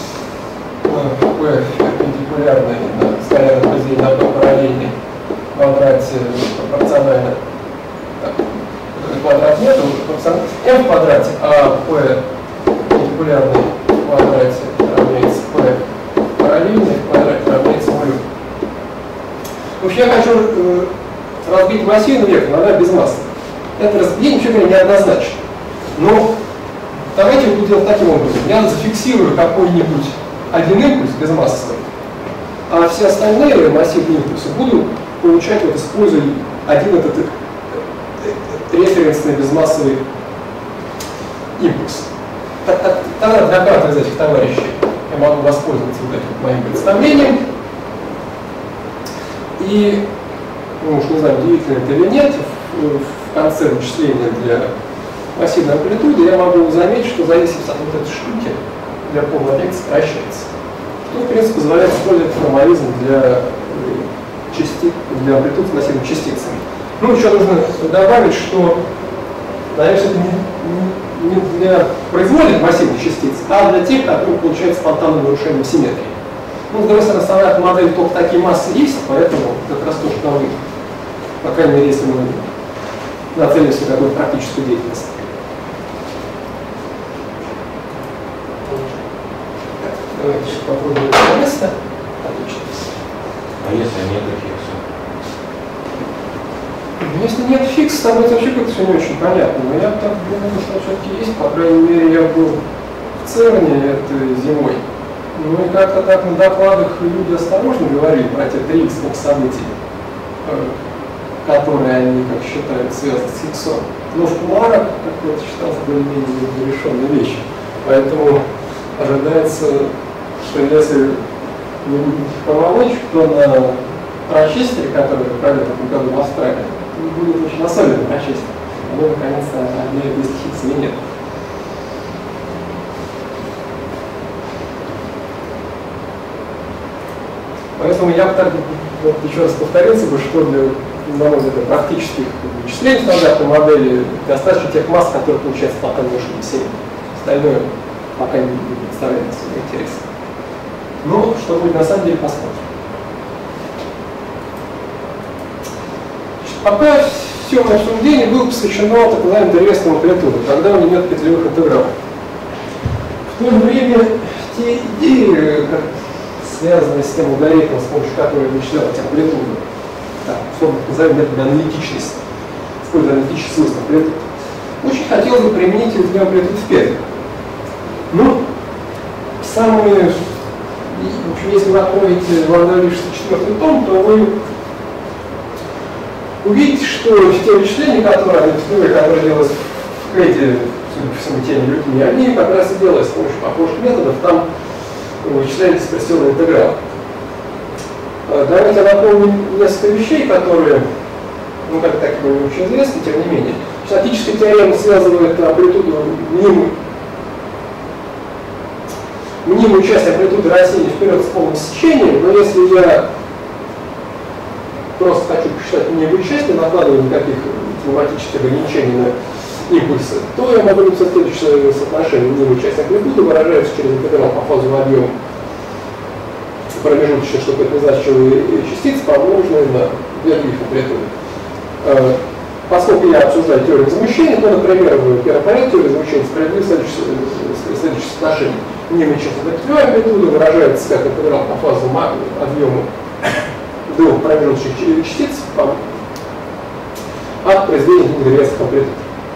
p перпендикулярный на скалярное произведение на p параллельный в квадрате пропорционально. Так, квадрат нет, m в квадрате, а p перпендикулярный в квадрате равняется p параллельный в квадрате равняется нулю. В общем, я хочу э, разбить массивный вектор, но она без массы. Это разбиение, вообще говоря, неоднозначно. Но давайте я буду делать таким образом. Я зафиксирую какой-нибудь один импульс безмассовый, а все остальные массивные импульсы буду получать, вот, используя один этот референсный безмассовый импульс. Тогда для каждого из этих товарищей я могу воспользоваться вот этим моим представлением. И, ну уж не знаю, удивительно это или нет, в, в конце вычисления для массивной амплитуды я могу заметить, что зависимость от вот этой штуки для полного объекта сокращается. Что, в принципе, позволяет использовать формализм для, части, для амплитуд с массивными частицами. Ну, еще нужно добавить, что, наверное, это не, не для производных массивных частиц, а для тех, которые получают спонтанное нарушение симметрии. Ну, с другой стороны, основная модель только такие массы есть, поэтому как раз то, что нам нужно. По крайней мере, если мы нацелимся на какую-то практическую деятельность. Давайте еще попробуем это место. Отлично. А если нет фикса? Если нет фикса, там это вообще как-то все не очень понятно. Но я так думаю, что все-таки есть. По крайней мере, я был в ЦЕРНе этой зимой. Ну и как-то так на докладах люди осторожно говорили про те три иксовых события, которые они, как считают, связаны с иксом. Но в кулуарах, как это считалось, более-менее нерешенная вещь. Поэтому ожидается, что если не будет помолочь, то на Рочестере, который пройдет в этом году в Австралии, будет очень особенный Рочестер. Оно наконец-то объявит, есть хикс или нет. Поэтому я бы так вот, еще раз повторился бы, что для, на мой взгляд, практических вычислений стандартной модели достаточно тех масс, которые получается пока не ушли в семь. Остальное пока не представляет особо интереса. Но что будет на самом деле, посмотрим. Пока все мое обсуждение было посвящено так называемым древесным амплитуду, когда у него нет петлевых интегралов. В то же время те идеи, связанные с тем алгоритмом, с помощью которого вычисляют амплитуду, так, условно назовем метод аналитичности, используя аналитические свойства амплитуд, очень хотелось бы применить для амплитуд в петлях. Ну, самые, в общем, если вы откроете шестьдесят четвёртый том, то вы увидите, что те вычисления, которые, которые делались в Кэте, судя по всему, теми людьми, они как раз и делают с помощью похожих методов, там вычисляют диспрессионный интеграл. Давайте я напомню несколько вещей, которые, ну, как так и были очень известны, тем не менее. Статическая теорема связывает амплитуду мнимую, мнимую часть амплитуды растения вперед с полным сечением, но если я просто хочу посчитать мнимую часть, не накладывая никаких математических ограничений на импульсы, то я могу написать следующее соотношение. Мнимую часть амплитуды выражается через интеграл по фазовому объему промежуточной, чтобы это не значило частицы, помноженные на две других амплитуды. Поскольку я обсуждаю теорию возмущения, то, например, в первом порядке теории возмущения справедливо следующее соотношение. Мнимая часть амплитуды выражается как интеграл по фазовому объему двух промежуточных частиц от произведения древесных амплитуд.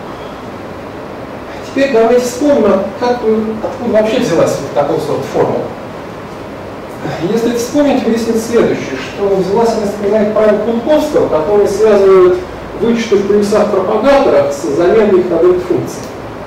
Теперь давайте вспомним, как, откуда вообще взялась вот такого сорта формула. Если вспомнить, выяснится следующее, что взялась она из правила Кунковского, который связывает вычеты в плюсах пропагаторов с заменой их на дельта-функции.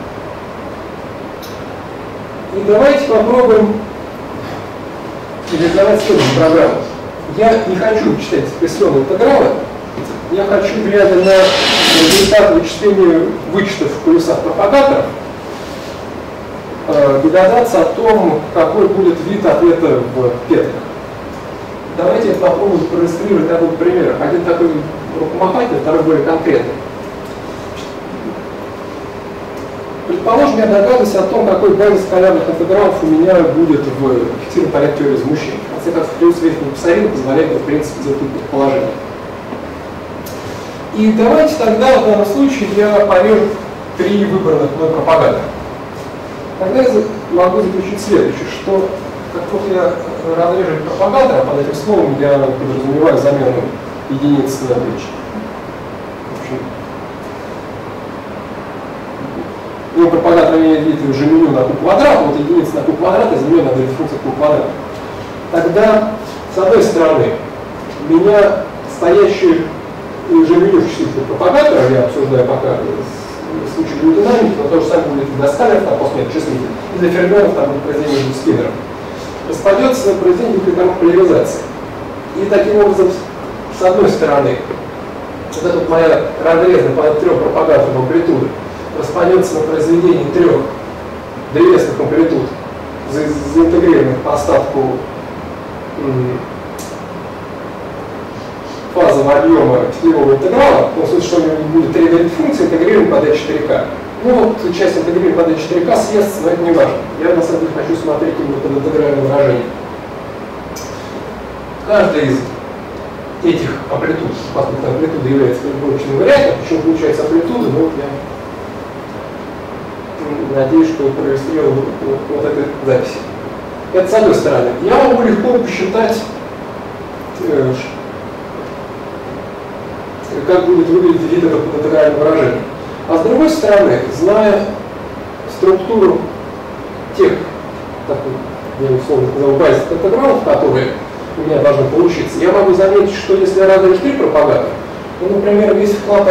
И давайте попробуем реализовать следующую программу. Я не хочу вычислять диспрессионные интегралы, я хочу, глядя на результат вычисления вычетов в плюсах пропагаторов, э, догадаться о том, какой будет вид ответа в петлях. Давайте попробуем проиллюстрировать на двух примерах. Один такой рукомахательный, второй более конкретный. Предположим, я догадываюсь о том, какой базис полярных интегралов у меня будет в эффективном порядке теории возмущения. В конце концов, плюс верхнего псарина позволяет, в принципе, сделать предположение. И давайте тогда, в данном случае, я порежу три выбранных мной пропагатора. Тогда я могу заключить следующее, что как только я разрежу пропагатора, под этим словом я подразумеваю замену единицы на речь. Ну, пропагатор имеет вид уже меню на q квадрат, вот единица на q квадрат, изменю на дельта-функцию q квадрат. Тогда, с одной стороны, меня стоящие уже меню числительных пропагаторов, я обсуждаю пока в случае глюдинамики, но то же самое будет и для скалеров, там после числителей, и для фермеров, там будет произведение спиннеров. Распадется на произведение двухэтапной поляризации. И таким образом, с одной стороны, вот эта вот моя разрезанная по трем пропагаторам амплитуды распадется на произведение трех древесных амплитуд, за, заинтегрированных по остатку фазового объема петлевого интеграла, в том смысле, что у него будет три дельта-функции, интегрированы под d4k. Ну вот часть интегрирована под d4k съестся, но это не важно. Я на самом деле хочу смотреть именно под интегральное выражение. Каждый из этих амплитуд, поскольку амплитуда является предборочным вариантом, почему получается амплитуда, но вот я надеюсь, что проиллюстрировал вот, вот, вот этой записи. Это с одной стороны. Я могу легко посчитать э, как будет выглядеть вид этого интегрального выражения. А с другой стороны, зная структуру тех, так, я условно назову, базисных интегралов, которые у меня должны получиться, я могу заметить, что если я разрежу три пропагатора, то, например, весь вклад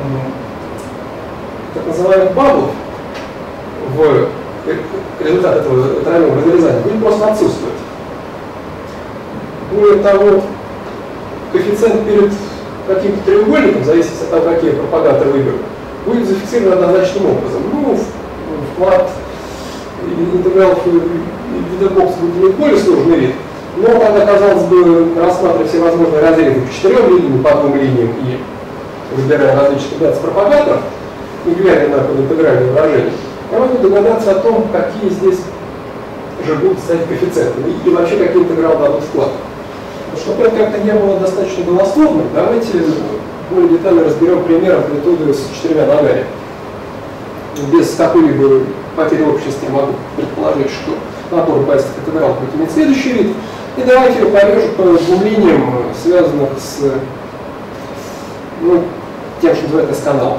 так называемых баблов в результат этого тройного разрезания будет просто отсутствовать. Более того, коэффициент перед каким-то треугольником, в зависимости от того, какие пропагаторы выберут, будет зафиксирован однозначным образом. Ну, вклад интегралов вида бокса будет иметь более сложный вид, но тогда, казалось бы, рассматривая все возможные разрезы по четырем линиям, по двум линиям и выбирая различные комбинации пропагаторов, и глядя на интегральное выражение, я могу догадаться о том, какие здесь же будут стоять коэффициенты и, и вообще какие интегралы дадут вклад. Чтобы это как-то не было достаточно голословным, давайте более детально разберем пример амплитуды с четырьмя ногами. Без какой-либо потери общности могу предположить, что набор базисных интегралов будет иметь следующий вид. И давайте я порежу по двум линиям, связанных с ну, тем, что называют эс-каналом.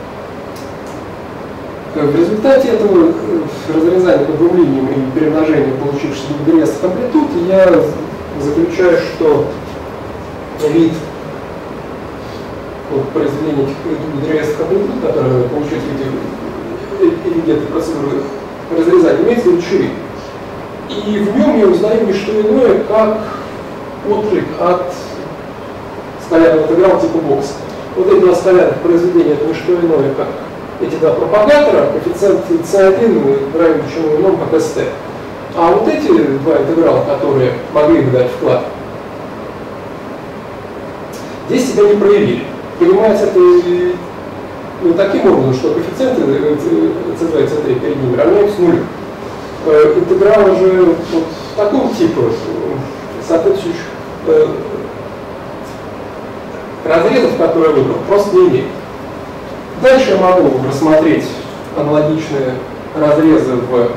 В результате этого разрезания по двум линиям и перемножения получившихся двух амплитуд я заключаю, что вид вот, произведения этих двух амплитуд, которые получают в виде элемента процедуры разрезания, имеет следующий вид. И в нем я узнаю не что иное, как отклик от скалярного интеграла типа бокса. Вот эти два скалярных произведения — это не что иное, как эти два пропагатора, коэффициент си один равен чему иному, как эс тэ. А вот эти два интеграла, которые могли бы дать вклад, здесь себя не проявили. Понимается это ну, таким образом, что коэффициенты си два и си три перед ними равняются нулю. Интегралы же вот такого типа, соответствующих э, разрезов, которые я выбрал, просто не имеют. Дальше я могу рассмотреть аналогичные разрезы в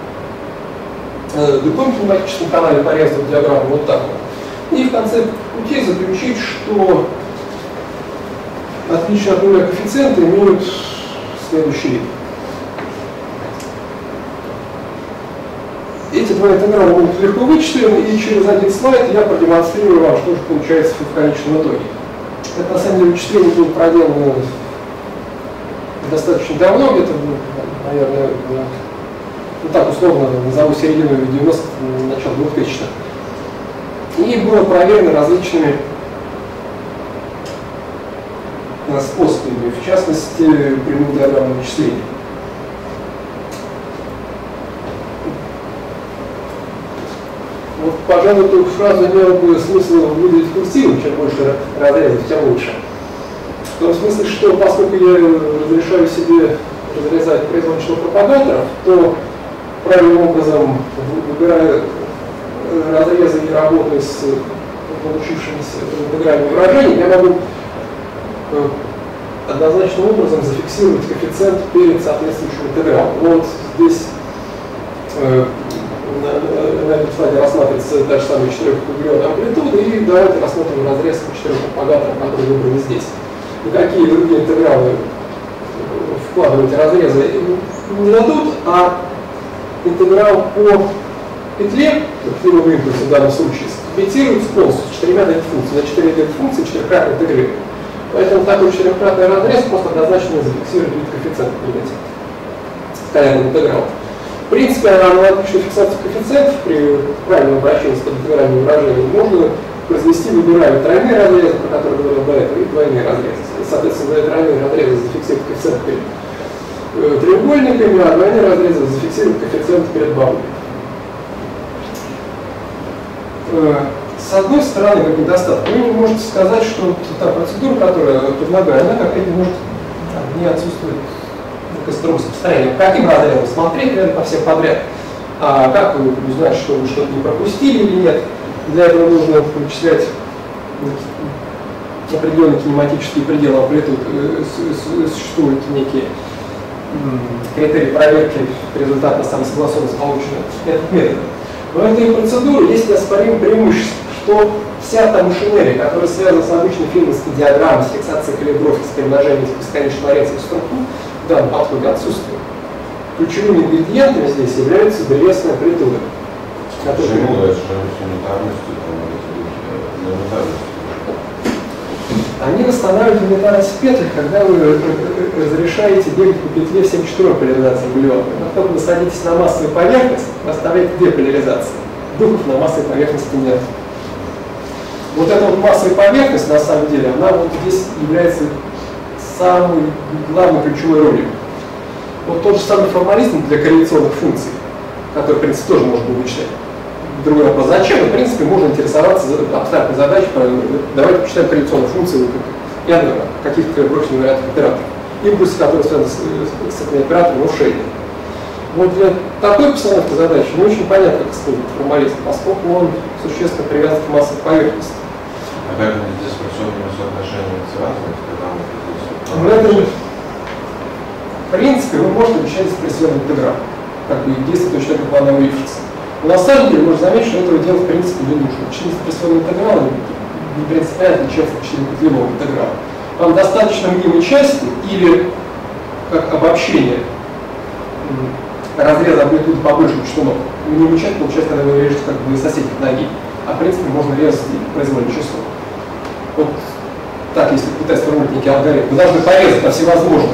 э, другом кинематическом канале, порезать диаграмму вот так вот. И в конце пути заключить, что отличие от нуля коэффициенты имеют следующий вид. Эти два интеграла будут легко вычислены, и через один слайд я продемонстрирую вам, что же получается в конечном итоге. Это на самом деле вычисление было проделано достаточно давно, где-то, наверное, ну так условно назову середину девяностых, начало двухтысячных. И было проверено различными способами, в частности, прямых диаграммных вычислений. Вот, пожалуй, эту фразу имело бы смысл выделить курсивом, чем больше разрезов, тем лучше. В том смысле, что поскольку я разрешаю себе разрезать производственных пропагаторов, то правильным образом, выбирая разрезы и работая с получившимися интегральными выражениями, я могу однозначным образом зафиксировать коэффициент перед соответствующим интегралом. Вот здесь э, на, на этом слайде рассматривается та же самая четырехугленная амплитуда, и давайте рассмотрим разрез по четырем пропагаторам, которые выбраны здесь. Никакие другие интегралы вкладывать разрезы не дадут, а интеграл по петле, петлевого импульса в данном случае, скомпенсируется полностью с четырьмя дельта-функциями. На четыре дельта-функции четырехкратно интегрируем. Поэтому такой четырехкратный разрез просто однозначно зафиксирует вид коэффициента скалярного интеграла. В принципе, аналогичную фиксацию коэффициентов при правильном обращении с интегральным выражением можно произвести, выбирая тройные разрезы, про которые говорил до этого, и двойные разрезы. Соответственно, тройные разрезы зафиксируют коэффициент перед э, треугольниками, а двойные разрезы зафиксируют коэффициент перед бабами. Э, с одной стороны, как недостаток, вы не можете сказать, что та процедура, которую я предлагаю, она как-то может там, не отсутствует в строгом состоянии. Каким разрезом смотреть, наверное, по всем подряд. А как вы узнать, что вы что-то не пропустили или нет? Для этого нужно вычислять определенные кинематические пределы амплитуд. Существуют некие критерии проверки результата самосогласованности, полученных методом. Но этой процедуры есть неоспоримое преимущество, что вся та машинерия, которая связана с обычной филмовской диаграммой, с фиксацией калибровки, с перемножением бесконечной вариацией структур, в данном подходе отсутствует. Ключевыми ингредиентами здесь являются древесная амплитуда. Почему? Это же унитарности, элементарности. Они восстанавливают элементарность в петлях, когда вы разрешаете бегать по петле всем четырем поляризациям глюона. Но когда вы садитесь на массовую поверхность, вы оставляете две поляризации. Духов на массовой поверхности нет. Вот эта вот массовая поверхность, на самом деле, она вот здесь является самой главной ключевой ролью. Вот тот же самый формализм для корреляционных функций, который, в принципе, тоже можно вычислять. Другой вопрос, зачем? В принципе, можно интересоваться абстрактной задачей, давайте посчитаем корреляционные функции каких-то прочных вариантов операторов. Импульсы, которые связаны с, с этими операторами, ушейные. Вот для такой постановки задачи не очень понятно, как использовать формализм, поскольку он существенно привязан к массовой поверхности. А как они с диспорционными соотношениями связаны, когда мы Ну, это же, в принципе, вы можете обещать диспрессионный интеграл, как бы действие точно как плана выявится. Но на самом деле можно заметить, что этого делать в принципе не нужно. Вычисление диспрессионного интеграла не принципиально отличается от вычисления петлевого интеграла. Вам достаточно мнимой части или как обобщение разреза амплитуды побольше число. Мнимую часть получается, когда вы режете как бы соседних ноги. А в принципе можно резать произвольное число. Вот так, если пытаться формулировать некий алгоритм, вы должны порезать по всевозможным.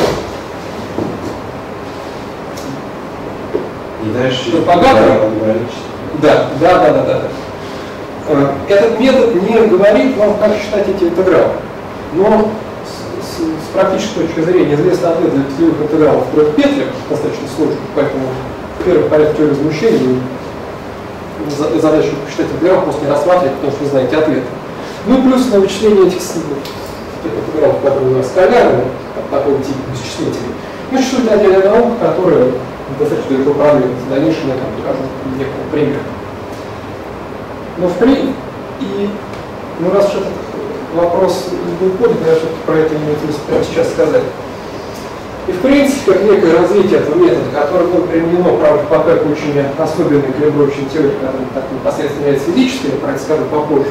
И дальше пропаганда. Да, да, да, да, да. Этот метод не говорит вам, как считать эти интегралы. Но с, с, с практической точки зрения известный ответ для петлевых интегралов в трех петлях достаточно сложный, поэтому первый порядок теории возмущения задачу посчитать интеграл просто не рассматривать, потому что вы знаете ответ. Ну и плюс на вычисление этих интегралов, которые у нас скалярны, такого типа бесчислителей, ну, существует отдельная наука, которая достаточно далеко продвинута. В дальнейшем я там покажу некоторые примеры. Но в принципе, и ну, раз уж этот вопрос был подан, я все-таки про это имею смысл прямо сейчас сказать. И в принципе, как некое развитие этого метода, которое было применено, правда, пока к очень особенной калибровочной теории, которая так непосредственно является физической, я про это скажу попозже.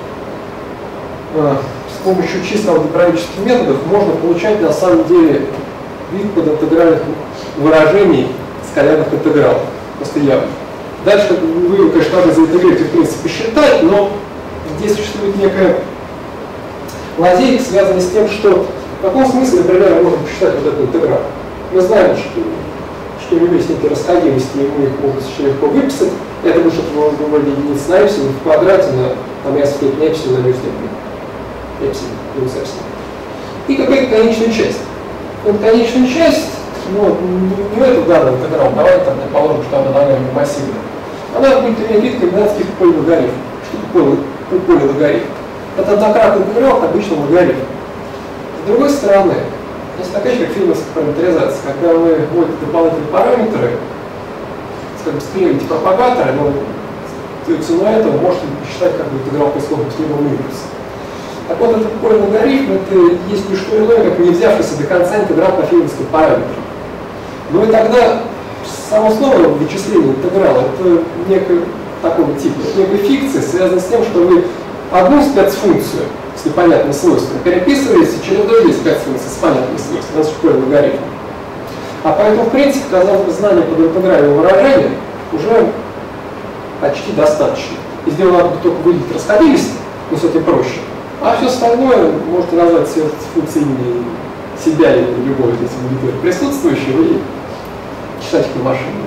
С помощью чисто алгебраических методов можно получать на самом деле вид под интегральных выражений скалярных интегралов, просто явно. Дальше вы, конечно, должны заинтегрировать и в принципе считать, но здесь существует некая лазейка, связанная с тем, что в каком смысле, например, мы можем посчитать вот этот интеграл. Мы знаем, что, что у него есть некие расходимости, и мы их можем очень легко выписать. Это будет что-то вроде единицы на эпсилон в квадрате на там, я степень эпсилон на мю степень эпсилон плюс эпсилон. И какая-то конечная часть. Вот конечная часть, ну, не, не эту данную интеграл, давайте там предположим, что она довольно массивная. Она будет иметь вид комбинатских полилогарифмов. Что такое полилогарифм? Это однократный интеграл к обычному логарифму. С другой стороны, есть такая вещь, как филмовская параметризация, когда вы вводите дополнительные параметры, скажем, склеиваете пропагаторы, но ценой этого можете посчитать как бы интеграл по исходу с любым импульсом. Так вот, этот полилогарифм это есть не что иное, как не взявшийся до конца интеграл по филмовским параметрам. Ну и тогда само слово вычисление интеграла это некое такого типа, некая фикция, связанная с тем, что вы одну спецфункцию с непонятным свойством переписываете чередой спецфункций с понятным свойством, это школьный логарифм. А поэтому, в принципе, казалось бы, знание под интегрального выражения уже почти достаточно. И здесь надо только выделить расходимость, но с этим проще. А все остальное можете назвать все функции имени себя или любого из этих мониторов присутствующего и читать их на машине,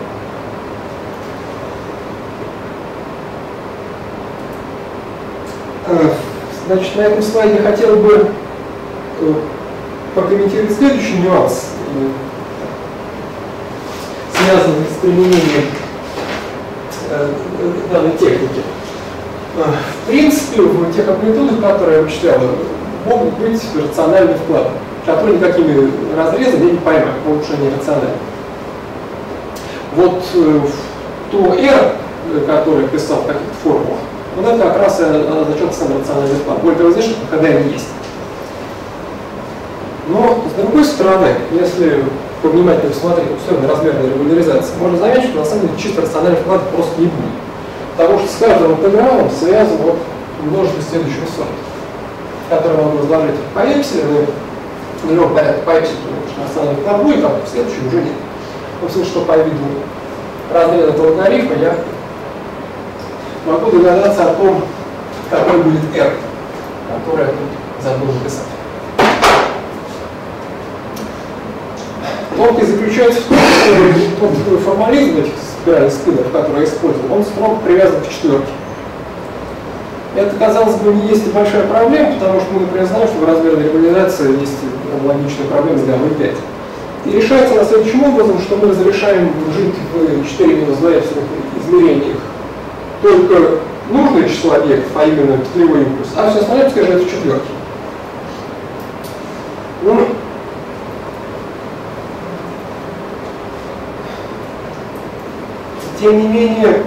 например. Значит, на этом слайде я хотел бы прокомментировать следующий нюанс, связанный с применением данной техники. В принципе, в тех амплитудах, которые я вычислял, могут быть рациональные вклады, которые никакими разрезами я не поймаю, потому что они рациональны. Вот то R, которое я писал в каких-то формулах, вот это как раз зачет сам рациональный вклад. Более того, знаешь, когда они есть. Но, с другой стороны, если повнимательно посмотреть условно размерной регуляризации, можно заметить, что на самом деле чисто рациональный вклад просто не будет. Потому что с каждым интегралом связан вот множество следующего сорта, которые могу разложить по эпсилону, в нулевом порядке по эпсилону, потому что остановить на одну, и там в следующем уже нет. В смысле, что по виду разряда этого логарифма я могу догадаться о том, какой будет R, который я тут забыл написать. Тонкость заключается в том, что тот формализм этих спиральных спинов, который я использовал, он строго привязан к четверке. Это, казалось бы, не есть большая проблема, потому что мы, например, знаем, что в размерной регуляризации есть аналогичная проблема с гаммой пять. И решается она следующим образом, что мы разрешаем жить в четыре минус два измерениях только нужное число объектов, а именно петлевой импульс, а все остальное, скажем, это в четверке. Ну, тем не менее,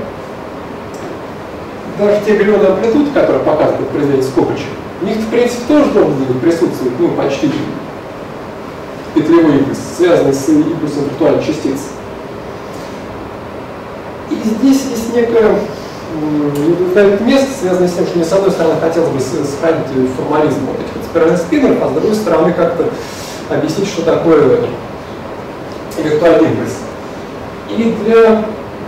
даже те галеоны амплитуд, которые показывают произведение скобочек, у них, в принципе, тоже должен присутствовать, ну, почти петлевой импульс, связанный с импульсом виртуальной частицы. И здесь есть некое неудовлетворительное место, связанное с тем, что мне, с одной стороны, хотелось бы сохранить формализм вот этих вот спиральных спиннеров, а с другой стороны, как-то объяснить, что такое виртуальный импульс. И для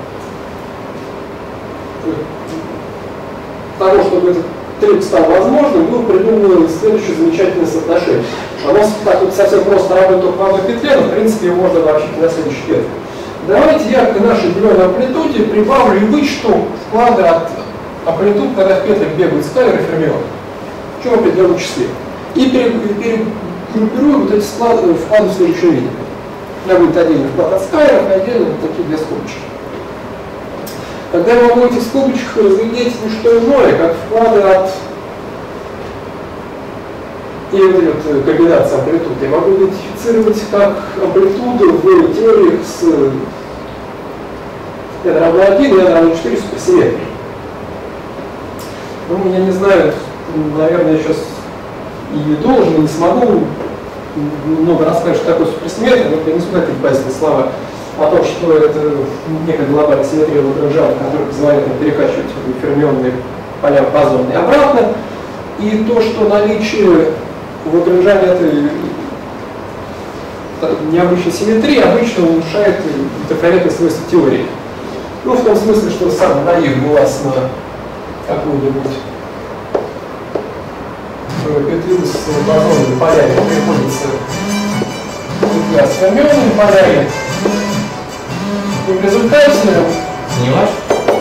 того, чтобы этот трюк стал возможным, мы придумали следующее замечательное соотношение. Оно так вот совсем просто работает только в одной петле, но в принципе его можно обобщить на следующий петлю. Давайте я к нашей деленной амплитуде прибавлю и вычту вклады от амплитуд, когда в петлях бегают скайлер и фермион, в определенном числе. И перегруппирую вот эти вклады, вклады в следующем виде. У меня будет отдельный вклад от скайлеров и отдельно вот такие две скобочки. Тогда я могу этих скобочек разглядеть не что иное, как вклады от и вот эти вот комбинации амплитуд. Я могу идентифицировать как амплитуды в теориях с n равно один и n равно четыре суперсимметрией. Ну, я не знаю, наверное, я сейчас и не должен, и не смогу много рассказать, что такое суперсимметрия, но принесу такие базисные слова о том, что это некая глобальная симметрия Лагранжа, которая позволяет нам перекачивать фермионные поля бозонные обратно, и то, что наличие в Лагранжане этой необычной симметрии обычно улучшает интерферентные свойства теории. Ну, в том смысле, что сам наивный у вас на какую-нибудь петлю с бозонными полями приходится петля с фермионными полями. И в результате Понимаешь?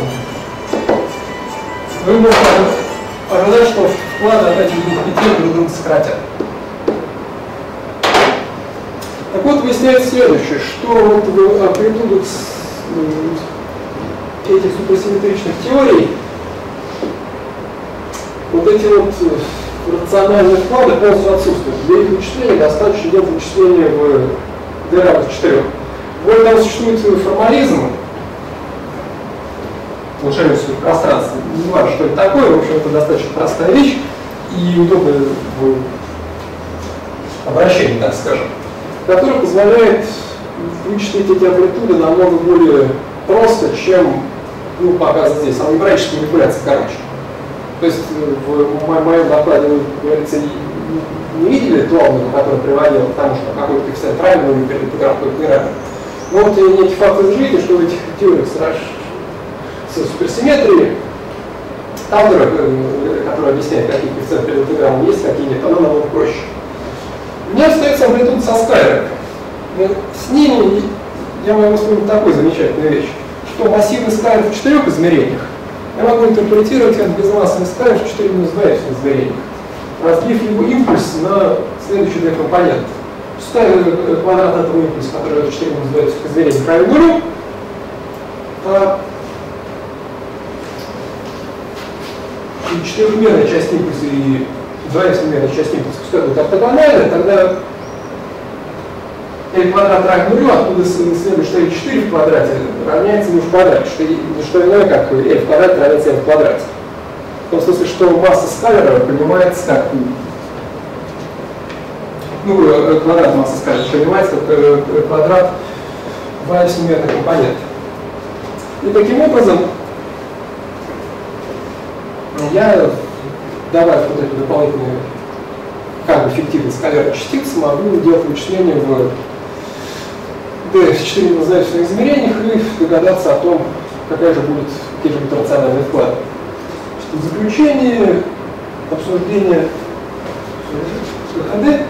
вы можете ожидать, что вклады от этих двух петель друг друга сократят. Так вот, выясняется следующее, что вот в амплитудах этих суперсимметричных теорий вот эти вот рациональные вклады полностью отсутствуют. Для их вычисления достаточно делать вычисления в d равно четырем. Вот там существует формализм, улучшение пространства. Не важно, что это такое, в общем, это достаточно простая вещь и удобная в обращении, так скажем, которая позволяет вычислить эти амплитуды намного более просто, чем ну, показано здесь. Алгебраическая манипуляция, короче. То есть в моем докладе вы, говорится, не видели ту алгебру, которая приводила к тому, что какой-то коэффициент равен, или какой-то не равен. Но вот некий факт из жизни, что в этих теориях с суперсимметрией, алгебра, которая объясняет, какие коэффициенты интеграла есть, какие нет, она намного проще. У меня остается амплитуд со скайлерами. С ними я могу вспомнить такую замечательную вещь, что массивный скайлер в четырех измерениях я могу интерпретировать как безмассовый скайлер в четыре минус два измерениях, разбив его импульс на следующие две компоненты. Ставим квадрат этого импульса, который в четыре минус два измерениях равен нулю, а четырехмерная часть импульса и двоемерная часть импульса пускай будет ортогональная, тогда L квадрат равен нулю, откуда следует, что L четыре в квадрате равняется mu в квадрате, что, что иное, как L в квадрате равняется L в квадрате. В том смысле, что масса скайлера понимается как ну, квадрат массы скайлера понимается как квадрат двоемерных компонентов. И таким образом я добавив вот эти дополнительные как бы эффективные скалярные частицы, могу делать вычисления в д с четырьмя значительных измерениях и догадаться о том, какая же будет, какие же будут рациональные вклады. В заключение обсуждения КХД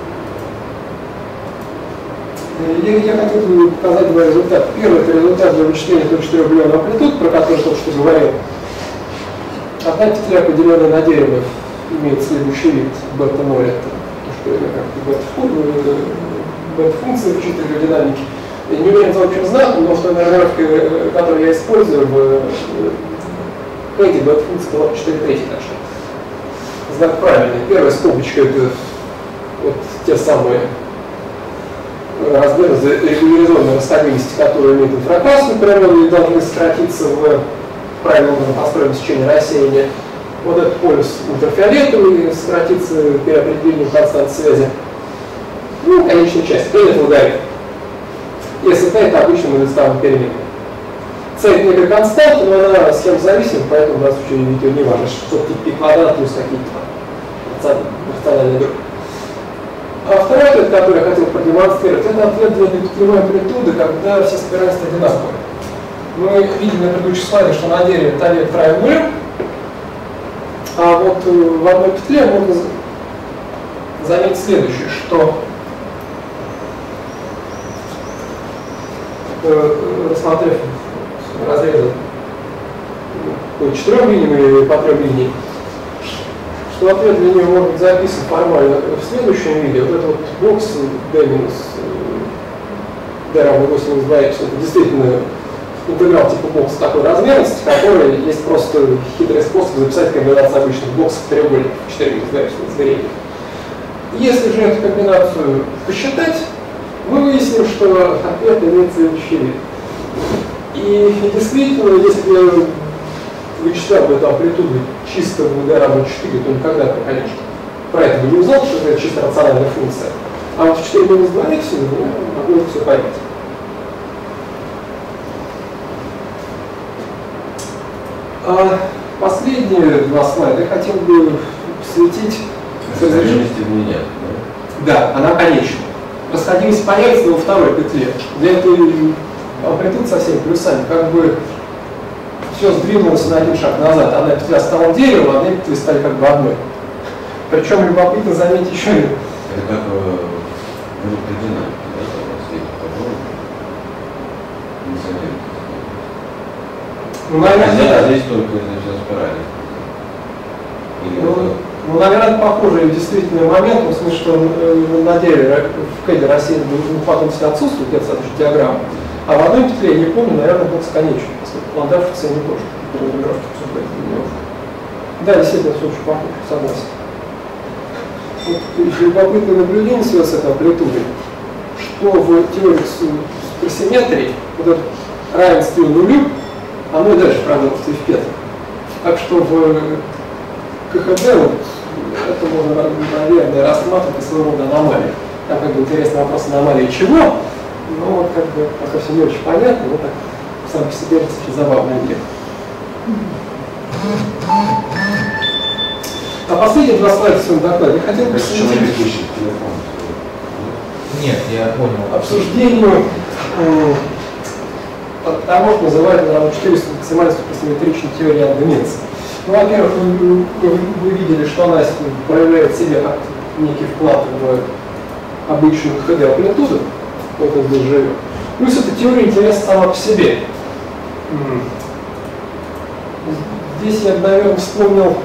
я, я хотел бы показать два результата. Первый – это результат для вычисления до четырёх миллионов амплитуд, про который я только что говорил. Одна петля, поделенная на дерево, имеет следующий вид бета ноль, это то, что это как бета-функция в чистой динамике. Я не уверен за общим знаком, но в той нормировке, которую я использую, в эти бета-функции была четыре трети, так что знак правильный. Первая скобочка – это вот те самые размеры регуляризованной расходимости, которые имеют инфракрасную природу и должны сократиться в правильном образом построенном сечении рассеяния. Вот этот полюс ультрафиолетовый сократится при определении констант связи. Ну, конечная часть. N это логарифм. Если T это обычно мы доставим переменную. C это некая константа, но она схема зависима, поэтому у нас в случае видео не важно, что пи квадрат плюс какие-то рациональные группы. А второй ответ, который я хотел продемонстрировать, это ответ для петлевой амплитуды, когда все спиральности одинаковые. Мы видели на предыдущем слайде, что на дереве та вектор равен нулю, а вот в одной петле можно заметить следующее, что рассмотрев разрезы по четырем линиям или по трем линиям, что ответ для нее может быть записан формально в следующем виде. Вот этот вот бокс d минус d равно восемь минус два х, это действительно интеграл типа бокса такой размерности, который есть просто хитрый способ записать комбинацию обычных боксов треугольников четыре минус два х измерения. Если же эту комбинацию посчитать, мы выясним, что ответ имеет следующий вид. И, и действительно, если я вычислял бы эту амплитуду чисто в d равно четыре, то никогда бы, конечно, про это бы не узнал, что это чисто рациональная функция. А вот в четыре минус два х я могу это все понять. А последние два слайда я хотел бы посвятить... Расходимости в меня, да? Да, она конечна. Расходимость появится во второй петле. Для этой амплитуды со всеми плюсами как бы все сдвинулось на один шаг назад. Одна петля стала деревом, а две петли стали как бы одной. Причем любопытно заметить еще и... Это как электродинамика, да, у вас есть подробно? Не совсем. Ну, наверное, а здесь только из-за спирали. Ну, ну, наверное, похожий действительно момент, в смысле, что на дереве в кэде рассеян двухфазный отсутствует, это соответствует диаграмма. А в одной петле, я не помню, наверное, был конечный, поскольку планда функция не тоже. Да, действительно, все очень похоже, согласен. Вот, любопытное наблюдение связано с этой амплитудой, что в теории суперсимметрии вот это равенство нулю, оно и дальше продолжится и в петлях. Так что в КХД вот, это можно, наверное, рассматривать как своего рода аномалии. Там как бы интересный вопрос аномалии чего, но вот как бы пока все не очень понятно, но так сам по себе это очень забавное дело. А последние два слайда в своем докладе я хотел бы посвятить Нет, я понял. обсуждению того, что называют на четыреста максимально суперсимметричной теории ангоменции. Ну, во-первых, вы, вы, вы видели, что она проявляет себя как некий вклад в обычную КХД амплитуду, вот он здесь живет. Плюс эта теория интересна сама по себе. Здесь я, наверное, вспомнил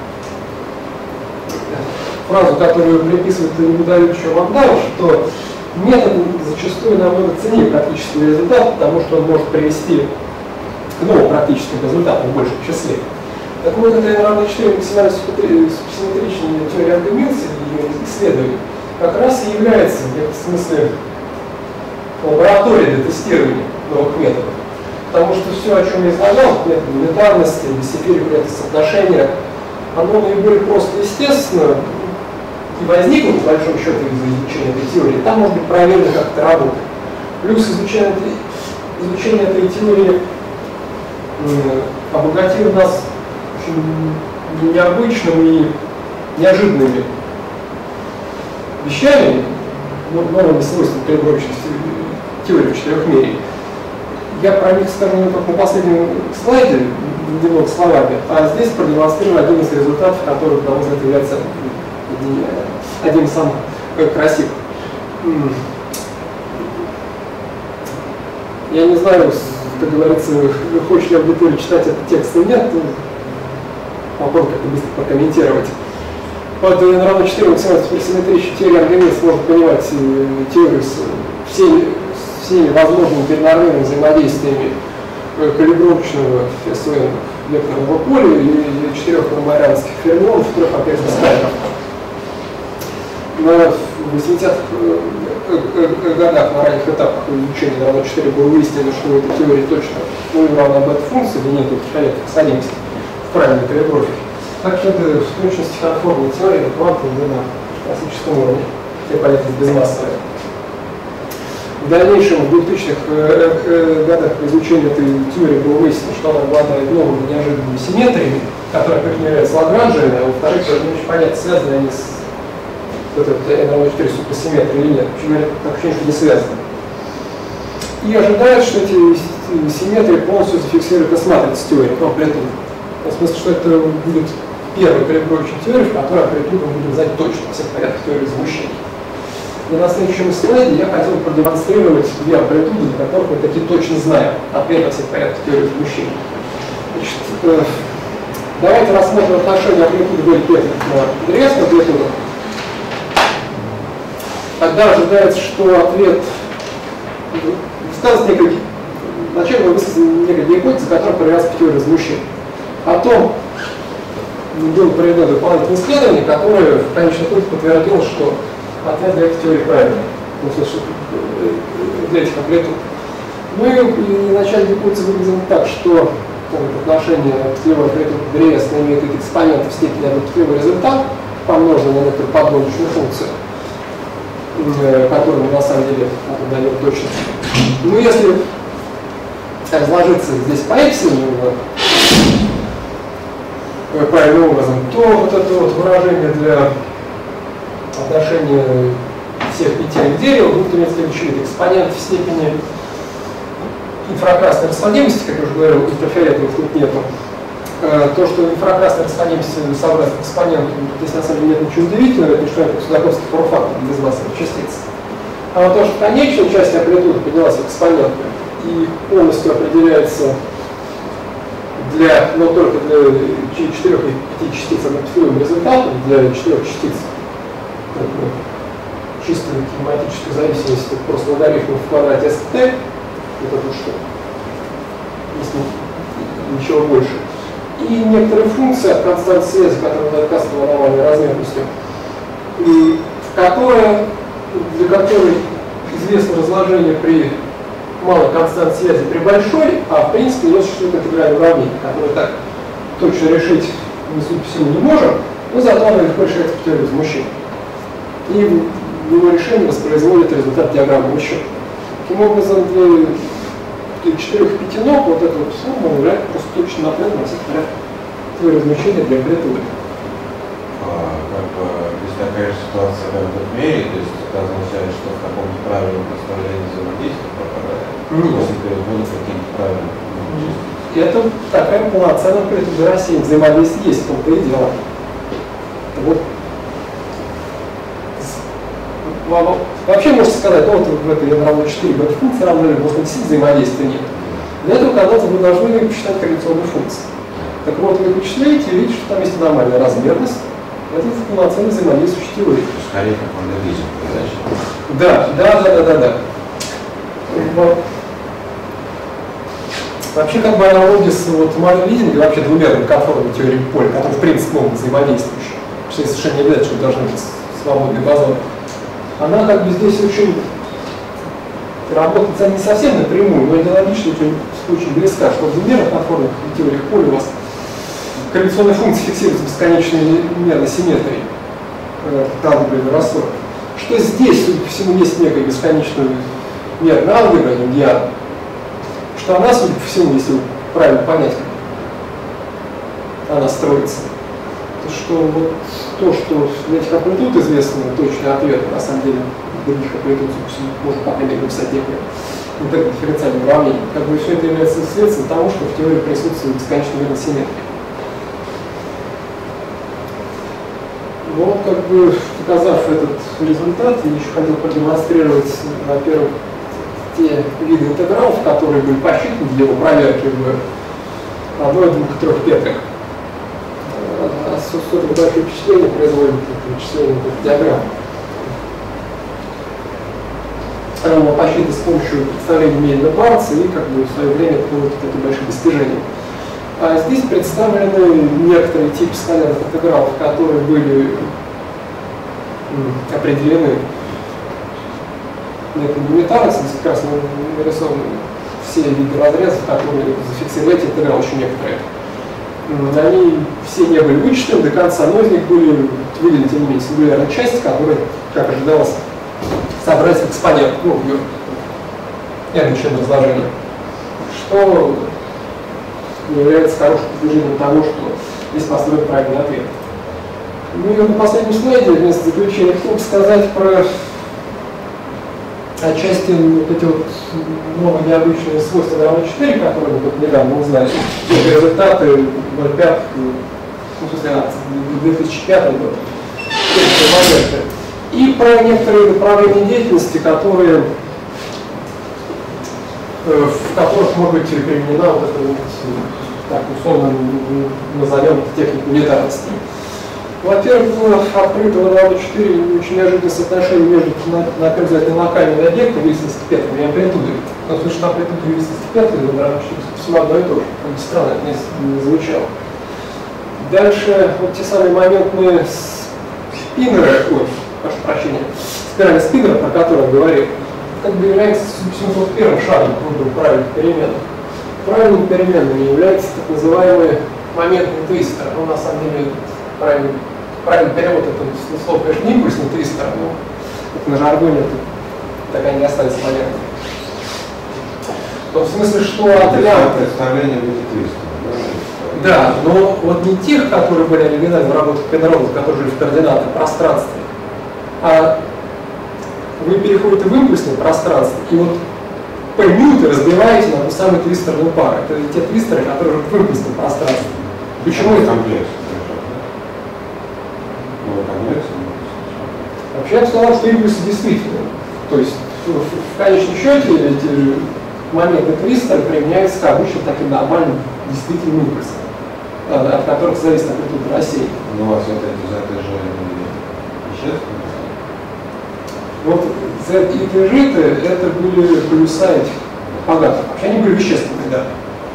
фразу, которую приписывает Лебедовичу Вандалу, что метод зачастую намного ценнее практический результат, потому что он может привести к новым практическим результатам в большем числе. Так вот, это эн равно четыре максимально суперсимметричная теория ангоменции и исследования как раз и является в некотором смысле лабораторией для тестирования новых методов. Потому что все, о чем я излагал, метод элементарности, дисциплины соотношения, оно наиболее просто естественно и возникло, по большому счету, из-за изучения этой теории. Там может быть проверено, как это работает. Плюс изучение этой, изучение этой теории обогатило нас очень необычными и неожиданными вещами, новыми свойствами трехборочности теории в четырехмерии. Я про них скажу только на последнем слайде, немного словами, а здесь продемонстрирую один из результатов, который, на мой взгляд, является одним из самых красивых. Я не знаю, как говорится, хочешь ли аудитория читать этот текст или нет, попробую как-то быстро прокомментировать. Под эн равно четыре максимально суперсимметричной теории организма можно понимать теорию с всеми, всеми возможными перенормированными взаимодействиями калибровочного СОН векторного поля и четырех нормарианских фермионов в трех опять стайках. Но в восьмидесятых годах на ранних этапах изучения эн равно четыре было выяснено, что эта теория точно ну, равна бета-функции, где нет вероятных солимости в правильной калибровке. Так что это в точности конформная теория, но квантовая на классическом уровне, все понятно безмассовая. В дальнейшем, в двухтысячных годах по изучению этой теории было выяснено, что она обладает новыми неожиданными симметриями, которые, как не являются лагранжевыми, а во-вторых, не очень понятно, связаны они с вот этой эн равно четыре суперсимметрией или нет. Вообще говоря, так ощущение, что не связаны. И ожидают, что эти симметрии полностью зафиксируют S-матриц теории, ну, амплитуду. В смысле, что это будет первая калибровочная теория, в которой амплитуду мы будем знать точно во всех порядках теории возмущения. И на следующем слайде я хотел продемонстрировать две амплитуды, для которых мы такие точно знаем ответ во всех порядках теории возмущения. Значит, э, давайте рассмотрим отношение амплитуды Бель-Петров на древесную амплитуду. Тогда ожидается, что ответ высказывается некой, вначале высказана некая гипотеза, которая проверяется по теории возмущения. Потом было проведено дополнительное исследование, которое в конечном итоге подтвердило, что ответ для этой теории правильный. Ну, для этих амплитуд. Ну и начальная гипотеза выглядела так, что в отношении объективного амплитуды древесной имеет экспонент в степени объективного результат, помноженный на некоторую подводочную функцию, которую мы на самом деле даем точно. Ну если разложиться здесь по эпсилону правильным образом, то вот это вот выражение для отношения всех пятерок дерева будет иметь следующий вид. Экспонент в степени инфракрасной расходимости, как я уже говорил, ультрафиолетовых тут нету. То, что инфракрасная расходимость сообразна экспоненту, здесь на самом деле нет ничего удивительного, это не что это Судаковский форм-фактор безмассовых частиц. А вот то, что конечная часть амплитуды поднялась в экспонент и полностью определяется для, но только для четырех и пяти частиц объективным результатом, для четырех частиц чисто кинематической зависимости от просто логарифма в квадрате ст, это вот что, если ничего больше. И некоторые функции от констант связи, которые дают кастовой нормальной размерностью, и которая, для которой известно разложение при малой констант связи при большой, а в принципе ее существует интегральное уравнение, которое так точно решить мы, судя по всему, не можем, но зато оно легко решается по теории возмущения. И в его решении воспроизводит результат диаграммы еще. Таким образом, для четырех пятиног вот эта вот формула является просто точно ответом на всех порядках теории возмущения для амплитуды. А, как бы, если такая же ситуация как в этом мире, то есть это означает, что в каком-то правильном представлении взаимодействия пропадает, после перевода каким-то правильным. Это такая полноценная амплитуда России. Взаимодействие есть, в том-то и дело. Вот. Вообще можно сказать, ну вот в этой эн равно четыре функции равны, может быть, взаимодействия нет. Для этого, казалось бы, вы должны посчитать корреляционную функцию. Так вот, вы вычисляете и видите, что там есть нормальная размерность. Это полноценная взаимодействующая теория. Скорее, как моделизм, значит. Да, да, да, да, да, да. Вот. Вообще, как бы аналогия с вот, модель-лизинга, вообще двумерной конформной теорией поля, которые, в принципе, могут взаимодействующие, что совершенно не обязательно, что должны быть свободные бозоны. Она как бы здесь очень работает не совсем напрямую, но идеологически очень, очень близка, что в двумерных конформных теориях поля у вас корреляционные функции фиксируются бесконечной мерной симметрией алгебры рассоров. Что здесь, судя по всему, есть некая бесконечная мерная алгебра, индиана, что она, судя по всему, если правильно понять, как она строится, что вот то, что для этих амплитуд известны точные ответы, на самом деле других амплитуд можно, по крайней мере, написать некое интердифференциальное уравнение. Как бы все это является следствием того, что в теории присутствует бесконечно верная симметрия. Но как бы показав этот результат, я еще хотел продемонстрировать, во-первых, те виды интегралов, которые были посчитаны для его проверки в одной, двух, трех петлях. Отсутствует большое впечатление производит вычисление диаграмм. Оно посчитано с помощью представления Мейна-Барца и как бы в свое время это было какое-то большое достижение. А здесь представлены некоторые типы скалярных интегралов, которые были определены некой гуманитарностью. Здесь как раз нарисованы все виды разрезов, которые зафиксировали эти интегралы, еще некоторые. Они все не были вычислены до конца, но из них были выделены, тем не менее, сингулярные части, которые, как ожидалось, собрать в экспонент, ну, в n-член разложения, что является хорошим подтверждением того, что здесь построен правильный ответ. Ну и на последнем слайде, вместо заключения, хотел бы сказать про отчасти вот эти вот новые необычные свойства равно четыре, которые мы тут недавно узнали, результаты ноль пять, ну, в смысле, две тысячи пятого года, и про некоторые направления деятельности, которые, в которых может быть применена вот эта вот, так условно назовем технику унитарности. Во-первых, было открыто в равно четыре очень неожиданное соотношение между, на, на первый взгляд, локальными объектами, весельскими петлами и амплитудой. Но в случае амплитуды и весельских петли, в равно четыре всего одно и то же, как бы странно это не, не звучало. Дальше вот те самые моментные спиннеры, ой, прошу прощения, спирали спиннера, про которые я говорил, как бы является семьсот первым шагом к выбору правильных переменных. Правильными переменными являются так называемые моментные твистеры. Ну, на самом деле, правильный, правильный перевод это слово, конечно, не импульсный твистер, но это на жаргоне это такая не остается понятно. В смысле, что от лямбда... представление будет твистер. Да, но вот не тех, которые были оригинальны в работах Пенроуза, которые жили в координатах пространстве, а вы переходите в импульсное пространство, и вот P-мюты разбиваете на ту самую твистерную пару. Это те твистеры, которые живут в импульсном пространстве. Почему это? Комплекс. Вообще я бы сказал, что импульсы действительно. То есть в, в конечном счете эти моментные твистеры применяются к обычным таким нормальным действительным импульсам, от которых зависит амплитуда рассеяния. Ну, у вас это, это же вещественные? Вот Z и T G это были полюса этих богатых. Вообще они были вещественные, да.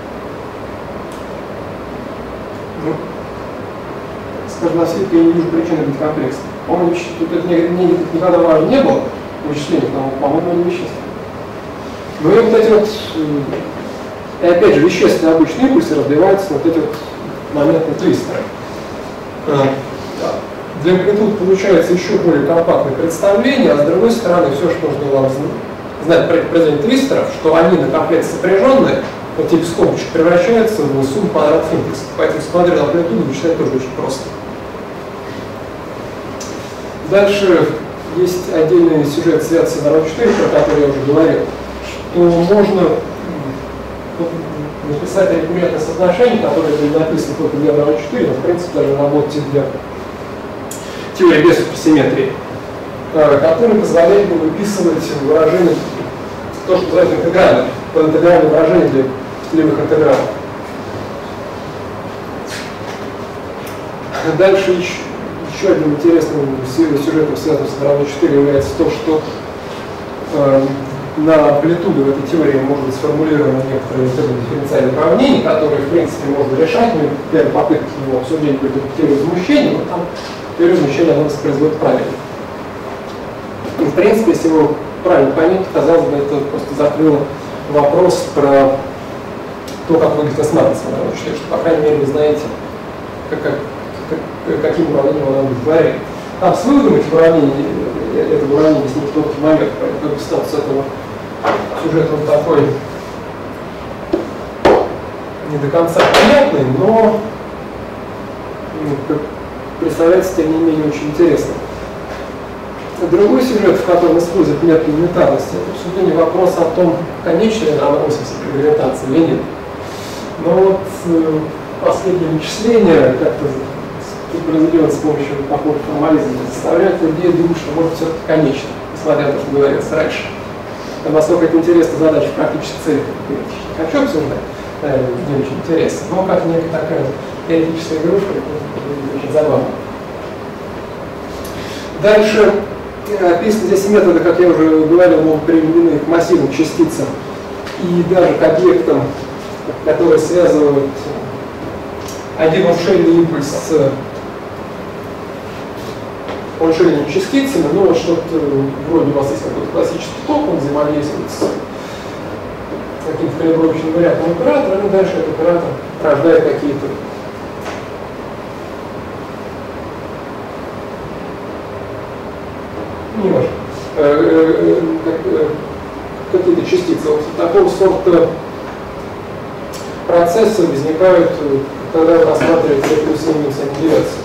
Ну, скажем, на свете я не вижу причины быть комплексным. По-моему, тут это никогда важно не было в вычислениях, но, по-моему, они вещественные. Ну и вот эти вот, и опять же, вещественные обычные импульсы разбиваются на вот эти вот моментные твистеры. Для амплитуд получается еще более компактное представление, а с другой стороны, все, что нужно вам знать про произведение твистеров, что они на комплекте сопряженные, вот эти скобочки превращаются в сумму квадратных импульсов. Поэтому смотря на амплитуду вычислять тоже очень просто. Дальше есть отдельный сюжет связанный с равно четыре, про который я уже говорил, что можно написать рекуррентное соотношение, которое были написаны только для равно четыре, но в принципе даже работать для теории без суперсимметрии, который позволяет бы выписывать выражение, то, что называют интегральным, интегральное выражение для петлевых интегралов. Дальше еще, еще одним интересным сюжетом, связанным с равно четыре, является то, что э, на амплитуду в этой теории может быть сформулировано некоторые дифференциальные уравнения, которые в принципе можно решать, но первые попытки его обсуждения были только теорию возмущения, но там теорию возмущения она воспроизводит правильно. И в принципе, если его правильно понять, казалось бы, это просто закрыло вопрос про то, как выглядит эс-матрица, что, по крайней мере, вы знаете, как, как, как, каким уравнением она удовлетворяет. Там с выводом этих уравнений, это уравнение есть не в тот момент, поэтому статус этого сюжета он такой не до конца понятный, но ну, как, представляется, тем не менее, очень интересным. Другой сюжет, в котором используют метод элементарности, это обсуждение вопроса о том, конечная ли она носится при гравитации или нет. Но вот э, последнее вычисление, как-то произведено с помощью такого формализма, заставляет людей думать, что может все-таки конечно, несмотря на то, что говорилось раньше. А насколько это интересная задача в практических целях, я не хочу обсуждать, наверное, не очень интересно, но как некая такая теоретическая игрушка, это очень забавно. Дальше описаны здесь методы, как я уже говорил, могут применены к массивным частицам и даже к объектам, которые связывают один ушельный импульс с ушельными частицами. Ну вот что-то вроде у вас есть какой-то классический ток, он взаимодействует с каким-то калибровочным вариантом оператора, и дальше этот оператор рождает какие-то не важно, какие-то частицы. Вот такого сорта процессы возникают, когда вы рассматриваете плюс и минус аннигиляции.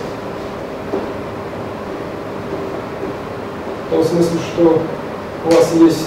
В том смысле, что у вас есть,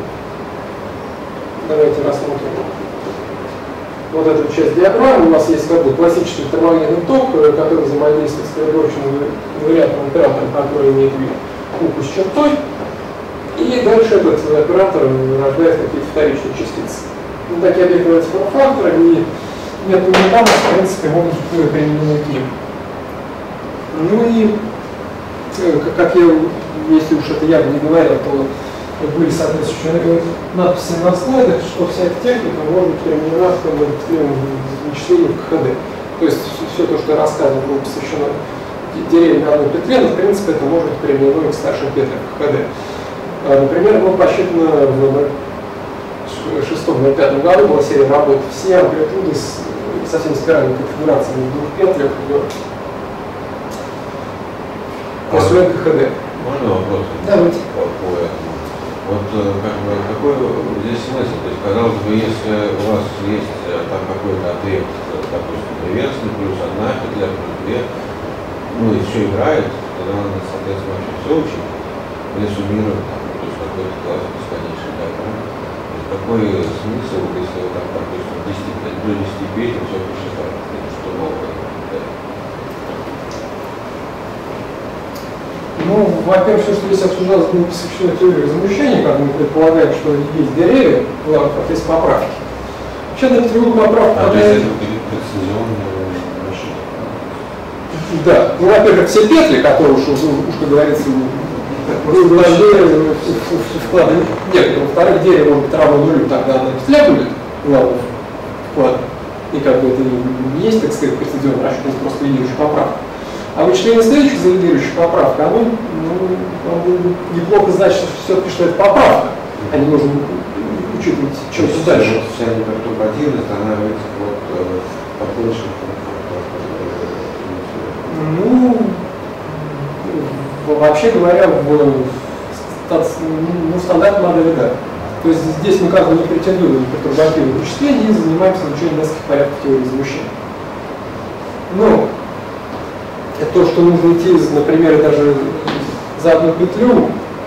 давайте рассмотрим вот эту часть диаграммы, у вас есть как бы классический термогенный ток, который взаимодействует с калибровочным вариантным оператором, который имеет кубку с чертой, и дальше этот оператор рождает какие-то вторичные частицы. Ну, такие объекты являются форм-факторами, и метод элементарности, в принципе, могут быть применены к ним. Ну и, как я, если уж это я не говорил, то были соответствующие надписи на слайдах, что вся эта техника может быть применена к вычислению в КХД. То есть все то, что я рассказывал, было посвящено деревьям на одной петле, но в принципе это может быть применено и к старшим петлям КХД. Например, было посчитано в шестом ноль пятом году, была серия работ, все амплитуды с совсем спиральной конфигурацией в двух петлях по своей КХД. Можно вопрос? Давайте. По, по этому. Вот как бы, какой здесь смысл? То есть, казалось бы, если у вас есть там какой-то объект, допустим, привесный, плюс одна петля, плюс две, ну и все играет, тогда надо, соответственно, вообще все учить, или суммировать, там, то есть какой-то класс бесконечный диаграмм. Какой смысл, если вы там, допустим, до десяти петель все посчитаете, что новое? Ну, во-первых, все, что здесь обсуждалось, было посвящено теории возмущения, как мы предполагаем, что есть деревья, главное, как есть поправки. Вообще, на тревогу поправку... А, то есть это прецизионная машина? Да. Ну, во-первых, все петли, которые уж, уж как говорится, вложили вклады. Нет, во-вторых, дерево может быть равно нулю, тогда она петля будет, главный вклад. И как бы это не есть, так сказать, прецизионный расчет, это просто лидирующая поправка. А вычисление следующих за лидирующих поправок, оно, ну, неплохо знать, что все-таки что это поправка, а не нужно учитывать что-то дальше. Вся непертурбативность, она говорится вот побольше. Ну, вообще говоря, в ну, стандартной модели, да. То есть здесь мы как бы не претендуем на пертурбативное вычисление и занимаемся изучением нескольких порядков теории возмущения. Но это то, что нужно идти, например, даже за одну петлю,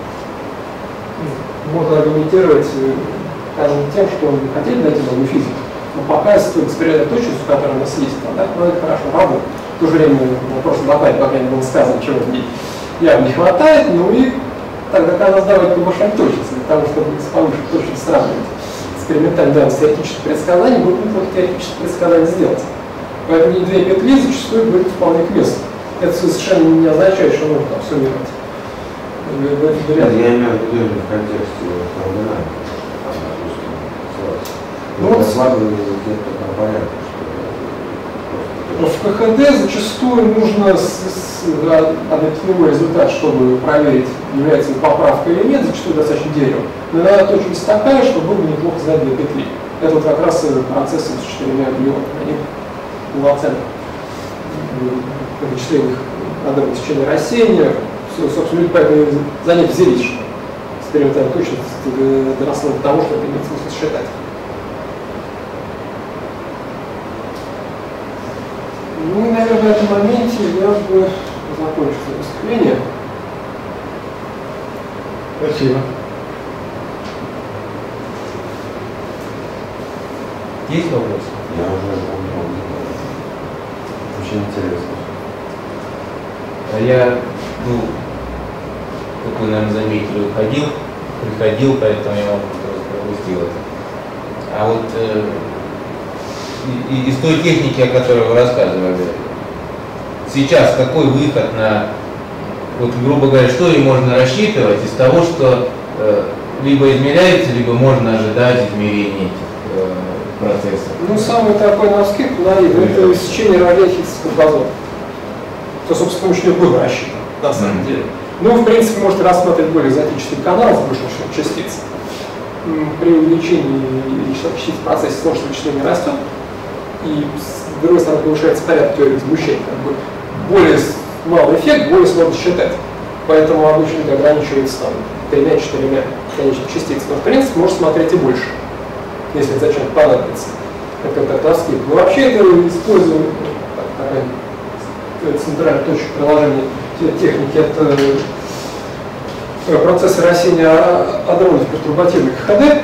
можно аргументировать, скажем, тем, что мы хотели найти новую физику. Но пока с той экспериментальной точностью, которая у нас есть, тогда это хорошо работает. В то же время вопрос добавить, пока не было сказано, чего в ней явно не хватает, ну и тогда надо сдавать повышать точность, для того, чтобы с повышенной точностью сравнивать экспериментальные данные с теоретических предсказаний, будет неплохо теоретические предсказания сделать. Поэтому две петли зачастую будет вполне к месту. Это совершенно не означает, что нужно там суммировать. Я имею в виду в контексте термодинамики. Ну, вот складывали где-то на порядок. В КХД зачастую нужно адаптивный результат, чтобы проверить, является ли поправка или нет, зачастую достаточно дерева. Но иногда точность такая, что было бы неплохо знать две петли. Это вот как раз процессы с четырьмя миллионами. Они полноценно вычислениях надо вычисление рассеяния. Собственно, люди поэтому за них взялись, что экспериментальная точность доросла до того, что это имеет смысл считать. Ну и, наверное, в этом моменте я бы закончится выступление. Спасибо. Есть вопросы? Я уже понял. Очень интересно. А я, ну, как вы, наверное, заметили, уходил, приходил, поэтому я вам просто пропустил это. А вот э, и, и из той техники, о которой вы рассказывали, сейчас какой выход на, вот, грубо говоря, что и можно рассчитывать из того, что э, либо измеряется, либо можно ожидать измерений этих э, процессов? Ну, самый такой навскидку наивный, это сечение радиохитского газона. То, собственно, очень было рассчитано, на самом Mm-hmm. деле. Ну, в принципе, можете рассматривать более экзотический канал с большим числом частиц. При увеличении числа частиц в процессе сложного вычисления растет, и с другой стороны повышается порядок теории возмущения. Как бы более малый эффект, более сложно считать. Поэтому обычно люди ограничиваются там тремя-четырьмя конечных частицами. Но, в принципе, можно смотреть и больше, если зачем-то понадобится. Это как таски. Но вообще это используем такая центральная точка приложения техники, это процессы рассеяния адронных пертурбативных КХД.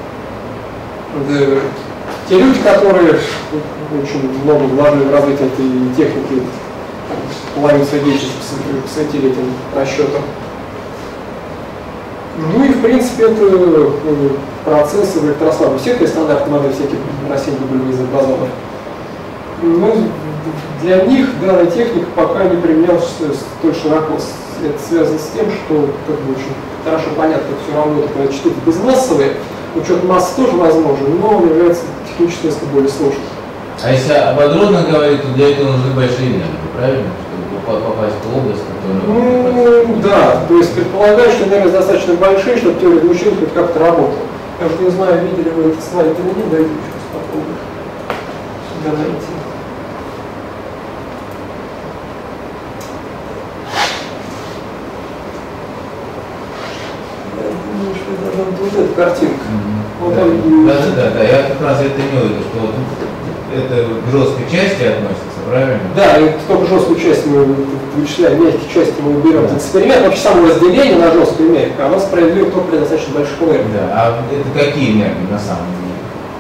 Те люди, которые очень много вложили в развитие этой техники, половину своей деятельности посвятили этим расчетам. Ну и в принципе это процессы в электрослабой сетке, стандартные модели всяких рассеяний дублевых диапазонов. Но для них данная техника пока не применялась столь широко. Это связано с тем, что как бы очень хорошо понятно, как все работает, когда частицы безмассовые, учет массы тоже возможен, но он является технически несколько более сложным. А если об адронах говорить, то для этого нужны большие энергии, правильно? Чтобы попасть в область, которая... Ну, да, то есть предполагаю, что энергии достаточно большие, чтобы теория возмущения хоть как-то работала. Я уж не знаю, видели вы этот слайд или нет, дайте сейчас попробую сюда найти. Вот эта картинка. Mm-hmm. Вот да. он... да, да, да, да, я как раз это имел в виду, что вот это к жесткой части относится, правильно? Да, и только жесткую часть мы вычисляем, мягкие части мы берем. Да. Эксперимент, вообще само разделение на жесткую и мягкую, оно справедливо только при достаточно больших энергиях. Да, а это какие энергии на самом деле?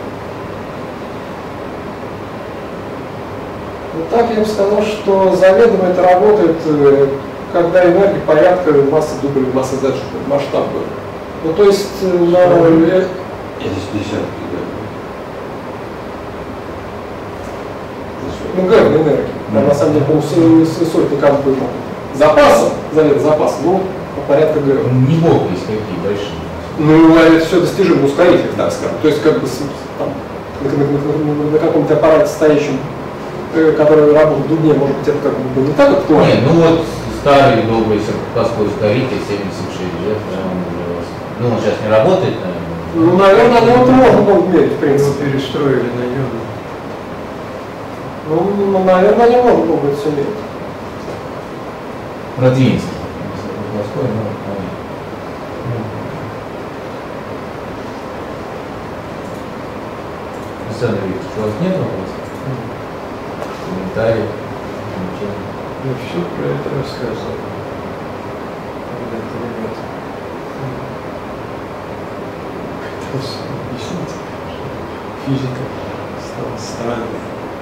Ну так я бы сказал, что заведомо это работает, когда энергия порядка массы дубля, массы Z, масштаб был. Ну то есть на... Здесь десятки, да. Ну, гамма энергии. Там, mm-hmm. на самом деле, по-моему, сотни как бы запасом, завет запасом, ну, по порядку гамма. Не бог есть какие большие. Ну, это все достижимо ускоритель, так скажем. То есть, как бы, там, на, на, на, на, на каком-то аппарате стоящем, э, который работает в Дубне, может быть, это как бы не так актуально. Нет, ну вот старый добрый серпуховской ускоритель семьдесят шесть лет, да, он уже, ну, он сейчас не работает, наверное. Ну, наверное, на него можно было мерить, в принципе. Перестроили на йоду. Ну, ну, наверное, не можно было бы это все мерить. Продвинься. Серпуховской, ну, Александр Викторович, у вас нет вопросов? Комментариев? Я все про это рассказывал. Когда-то, ребята. Пытался объяснить, что физика стала странной.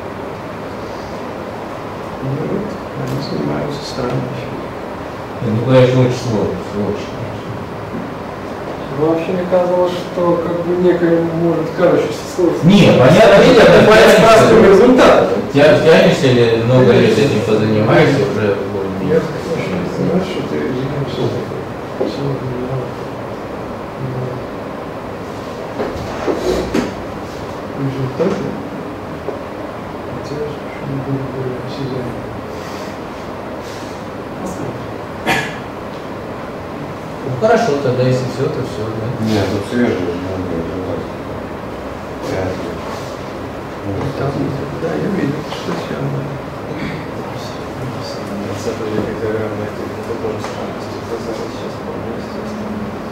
Ну вот, они занимаются странной физикой. Ну, конечно, очень сложно, очень, конечно. Ну, вообще, мне казалось, что как бы некое может кажущееся сложно. Нет, понятно, что это простым результатом. Тянешься или много лет этим позанимаешься, уже более-менее. Я знаешь, что ты занимаешься сегодня. Результаты хотелось, чтобы были более осязаемы. Ну хорошо, тогда если все, то все, да? Нет, тут свежие много результатов. Там, да, я видел, что тема. На самом деле, когда равно это тоже странности, это сейчас вполне естественно.